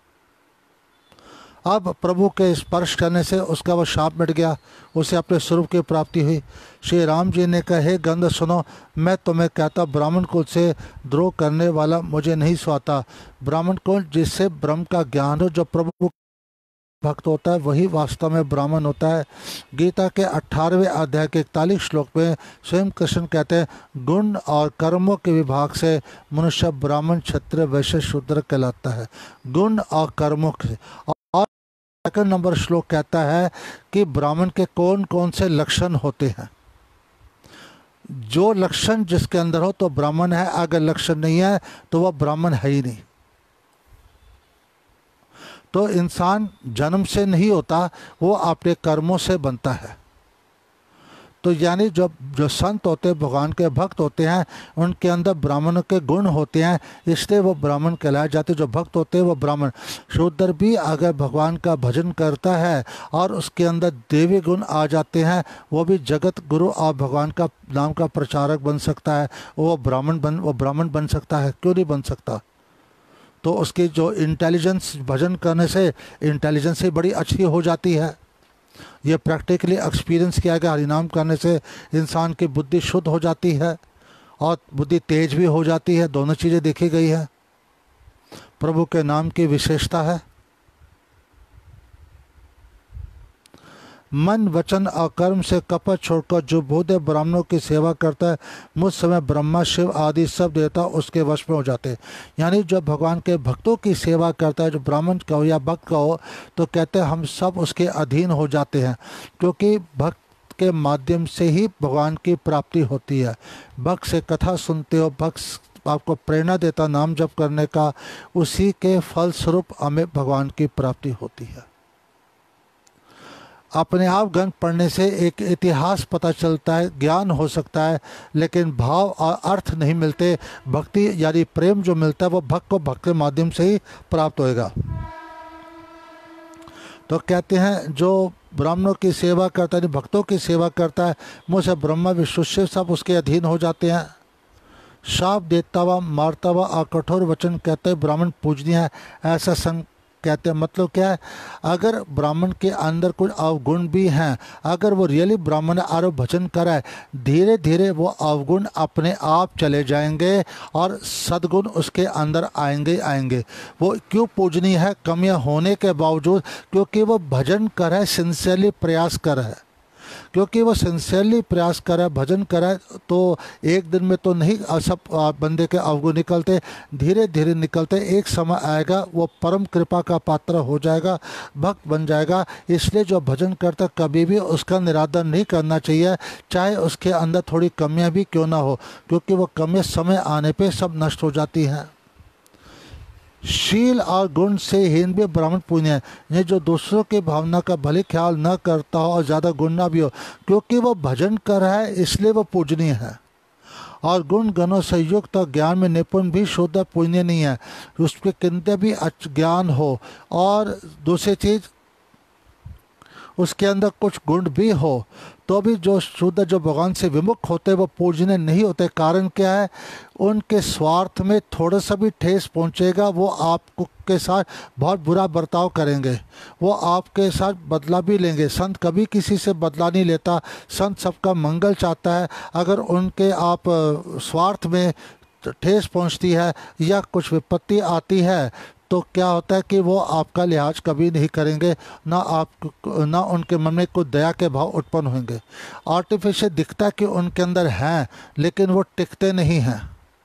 S1: अब प्रभु के स्पर्श करने से उसका वह शाप मिट गया, उसे अपने स्वरूप की प्राप्ति हुई। श्री राम जी ने कहे, गंध सुनो, मैं तुम्हें कहता, ब्राह्मण कुल से द्रोह करने वाला मुझे नहीं सुहाता। ब्राह्मण कुल जिससे ब्रह्म का ज्ञान हो, जो प्रभु भक्त होता है, वही वास्तव में ब्राह्मण होता है। गीता के अठारहवें अध्याय के इकतालीस श्लोक में स्वयं कृष्ण कहते हैं, गुण और कर्मों के विभाग से मनुष्य ब्राह्मण, क्षत्रिय, वैश्य, शूद्र कहलाता है। गुण और कर्मों के। और सेकंड नंबर श्लोक कहता है कि ब्राह्मण के कौन कौन से लक्षण होते हैं। जो लक्षण जिसके अंदर हो तो ब्राह्मण है, अगर लक्षण नहीं है तो वह ब्राह्मण है ही नहीं। तो इंसान जन्म से नहीं होता, वो अपने कर्मों से बनता है। तो यानी जो जो संत होते हैं, भगवान के भक्त होते हैं, उनके अंदर ब्राह्मण के गुण होते हैं, इसलिए वो ब्राह्मण कहलाए जाते हैं। जो भक्त होते हैं वो ब्राह्मण। शूद्र भी अगर भगवान का भजन करता है और उसके अंदर देवी गुण आ जाते हैं, वो भी जगत गुरु और भगवान का नाम का प्रचारक बन सकता है। वो ब्राह्मण बन वो ब्राह्मण बन सकता है। क्यों नहीं बन सकता? तो उसकी जो इंटेलिजेंस, भजन करने से इंटेलिजेंस ही बड़ी अच्छी हो जाती है। ये प्रैक्टिकली एक्सपीरियंस किया गया। हरिनाम करने से इंसान की बुद्धि शुद्ध हो जाती है और बुद्धि तेज भी हो जाती है। दोनों चीज़ें देखी गई है। प्रभु के नाम की विशेषता है। मन वचन और कर्म से कपट छोड़कर जो भूदेव ब्राह्मणों की सेवा करता है, मुझ समय ब्रह्मा शिव आदि सब देवता उसके वश में हो जाते हैं। यानी जो भगवान के भक्तों की सेवा करता है, जो ब्राह्मण का हो या भक्त का हो, तो कहते हैं हम सब उसके अधीन हो जाते हैं, क्योंकि भक्त के माध्यम से ही भगवान की प्राप्ति होती है। भक्त से कथा सुनते हो, भक्त आपको प्रेरणा देता नाम जप करने का, उसी के फल स्वरूप हमें भगवान की प्राप्ति होती है। अपने आप ग्रंथ पढ़ने से एक इतिहास पता चलता है, ज्ञान हो सकता है, लेकिन भाव और अर्थ नहीं मिलते। भक्ति यानी प्रेम जो मिलता है वो भक्त को भक्त के माध्यम से ही प्राप्त होएगा। तो कहते हैं जो ब्राह्मणों की सेवा करता है, भक्तों की सेवा करता है, मुझसे ब्रह्मा विष्णु शिव सब उसके अधीन हो जाते हैं। शाप देता हुआ, मारता हुआ और कठोर वचन कहते हैं ब्राह्मण पूजनीय है, ऐसा संग कहते हैं। मतलब क्या है, अगर ब्राह्मण के अंदर कुछ अवगुण भी हैं, अगर वो रियली ब्राह्मण है और भजन कराए, धीरे धीरे वो अवगुण अपने आप चले जाएंगे और सद्गुण उसके अंदर आएंगे आएंगे वो क्यों पूजनीय है? कमियां होने के बावजूद, क्योंकि वो भजन कर है, सिंसियरली प्रयास कर है, क्योंकि वो सिंसियरली प्रयास करे, भजन करे, तो एक दिन में तो नहीं सब बंदे के अवगुण निकलते, धीरे धीरे निकलते। एक समय आएगा वो परम कृपा का पात्र हो जाएगा, भक्त बन जाएगा। इसलिए जो भजन करता कभी भी उसका निरादर नहीं करना चाहिए, चाहे उसके अंदर थोड़ी कमियां भी क्यों ना हो, क्योंकि वो कमियां समय आने पे सब नष्ट हो जाती हैं। शील और गुण से हीन भी ब्राह्मण पुण्य है। ये जो दूसरों की भावना का भले ख्याल न करता हो और ज़्यादा गुण ना भी हो, क्योंकि वो भजन कर रहा है इसलिए वो पूजनीय है। और गुण गणों से युक्त और ज्ञान में निपुण भी शुद्ध पुण्य नहीं है, उसके किंतु भी ज्ञान हो और दूसरी चीज़ उसके अंदर कुछ गुण भी हो, तो भी जो शुद्ध जो भगवान से विमुख होते वो पूजनीय नहीं होते। कारण क्या है? उनके स्वार्थ में थोड़ा सा भी ठेस पहुंचेगा, वो आपको के साथ बहुत बुरा बर्ताव करेंगे, वो आपके साथ बदला भी लेंगे। संत कभी किसी से बदला नहीं लेता, संत सबका मंगल चाहता है। अगर उनके आप स्वार्थ में ठेस पहुंचती है या कुछ विपत्ति आती है, तो क्या होता है कि वो आपका लिहाज कभी नहीं करेंगे, ना आप ना उनके मन में कोई दया के भाव उत्पन्न होंगे। आर्टिफिशियल दिखता है कि उनके अंदर हैं, लेकिन वो टिकते नहीं हैं।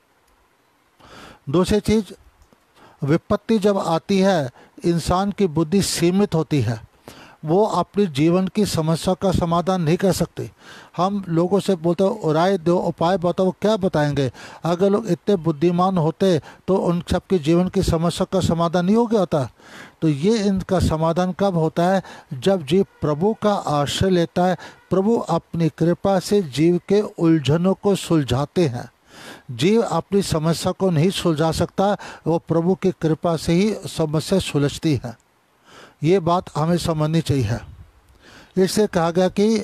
S1: दूसरी चीज़, विपत्ति जब आती है, इंसान की बुद्धि सीमित होती है, वो अपनी जीवन की समस्या का समाधान नहीं कर सकते। हम लोगों से बोलते हो राय दो, उपाय बताओ, वो क्या बताएंगे? अगर लोग इतने बुद्धिमान होते तो उन सब की जीवन की समस्या का समाधान नहीं हो गया होता। तो ये इनका समाधान कब होता है? जब जीव प्रभु का आश्रय लेता है, प्रभु अपनी कृपा से जीव के उलझनों को सुलझाते हैं। जीव अपनी समस्या को नहीं सुलझा सकता, वो प्रभु की कृपा से ही समस्या सुलझती है। ये बात हमें समझनी चाहिए। इससे कहा गया कि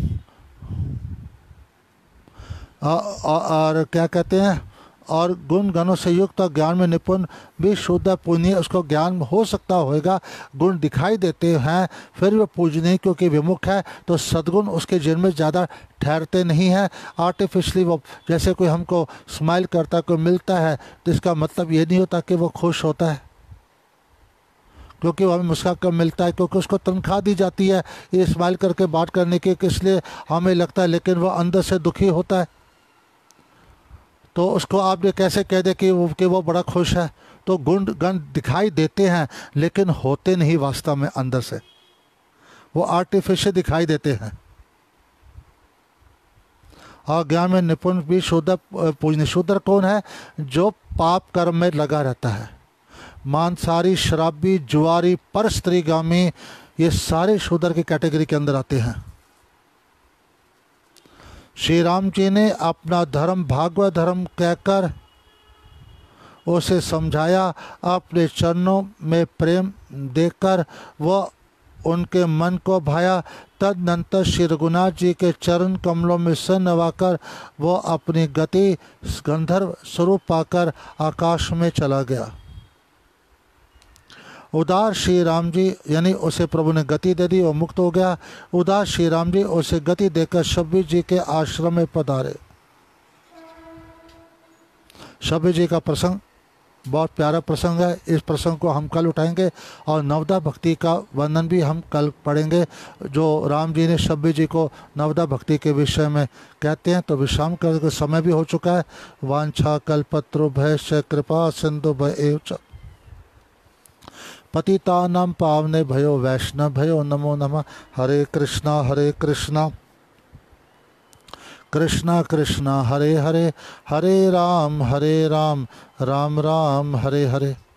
S1: और क्या कहते हैं, और गुण गणों से युक्त और ज्ञान में निपुण भी शुद्ध पुण्य, उसको ज्ञान हो सकता होगा, गुण दिखाई देते हैं, फिर वह पूजनीय क्योंकि विमुख है, तो सद्गुण उसके जीवन में ज़्यादा ठहरते नहीं हैं। आर्टिफिशली वो जैसे कोई हमको स्माइल करता, कोई मिलता है, तो इसका मतलब ये नहीं होता कि वो खुश होता है, क्योंकि वो हमें मुस्कुरा कर मिलता है, क्योंकि उसको तनख्वाह दी जाती है ये स्माइल करके बात करने की, इसलिए हमें लगता है, लेकिन वो अंदर से दुखी होता है। तो उसको आपने कैसे कह दे कि वो कि वो बड़ा खुश है? तो गुण गण दिखाई देते हैं, लेकिन होते नहीं वास्तव में अंदर से, वो आर्टिफिशियल दिखाई देते हैं। और ज्ञान में निपुण भी शुद्ध पूजनीय। शूद्र कौन है? जो पाप कर्म में लगा रहता है, मांसाहारी, शराबी, जुआरी, पर स्त्रीगामी, ये सारे शूद्र की कैटेगरी के अंदर आते हैं। श्री राम जी ने अपना धर्म भागवत धर्म कहकर उसे समझाया, अपने चरणों में प्रेम देकर वह उनके मन को भाया। तदनंतर श्री रघुनाथ जी के चरण कमलों में सिर नवाकर वह अपनी गति गंधर्व स्वरूप पाकर आकाश में चला गया। उदार श्री राम जी यानी उसे प्रभु ने गति दे दी, वो मुक्त हो गया। उदार श्री राम जी उसे गति देकर शबरी जी के आश्रम में पधारे। शबरी जी का प्रसंग बहुत प्यारा प्रसंग है। इस प्रसंग को हम कल उठाएंगे और नवदा भक्ति का वर्णन भी हम कल पढ़ेंगे, जो राम जी ने शब्बी जी को नवदा भक्ति के विषय में कहते हैं। तो विश्राम करने का समय भी हो चुका है। वांछा कल्पतरुभ्यश्च कृपा सिंधु एव च पतितानां पावने भयो वैष्णव भयो नमो नमः। हरे कृष्णा हरे कृष्णा कृष्णा कृष्णा हरे हरे, हरे राम हरे राम, राम राम हरे हरे।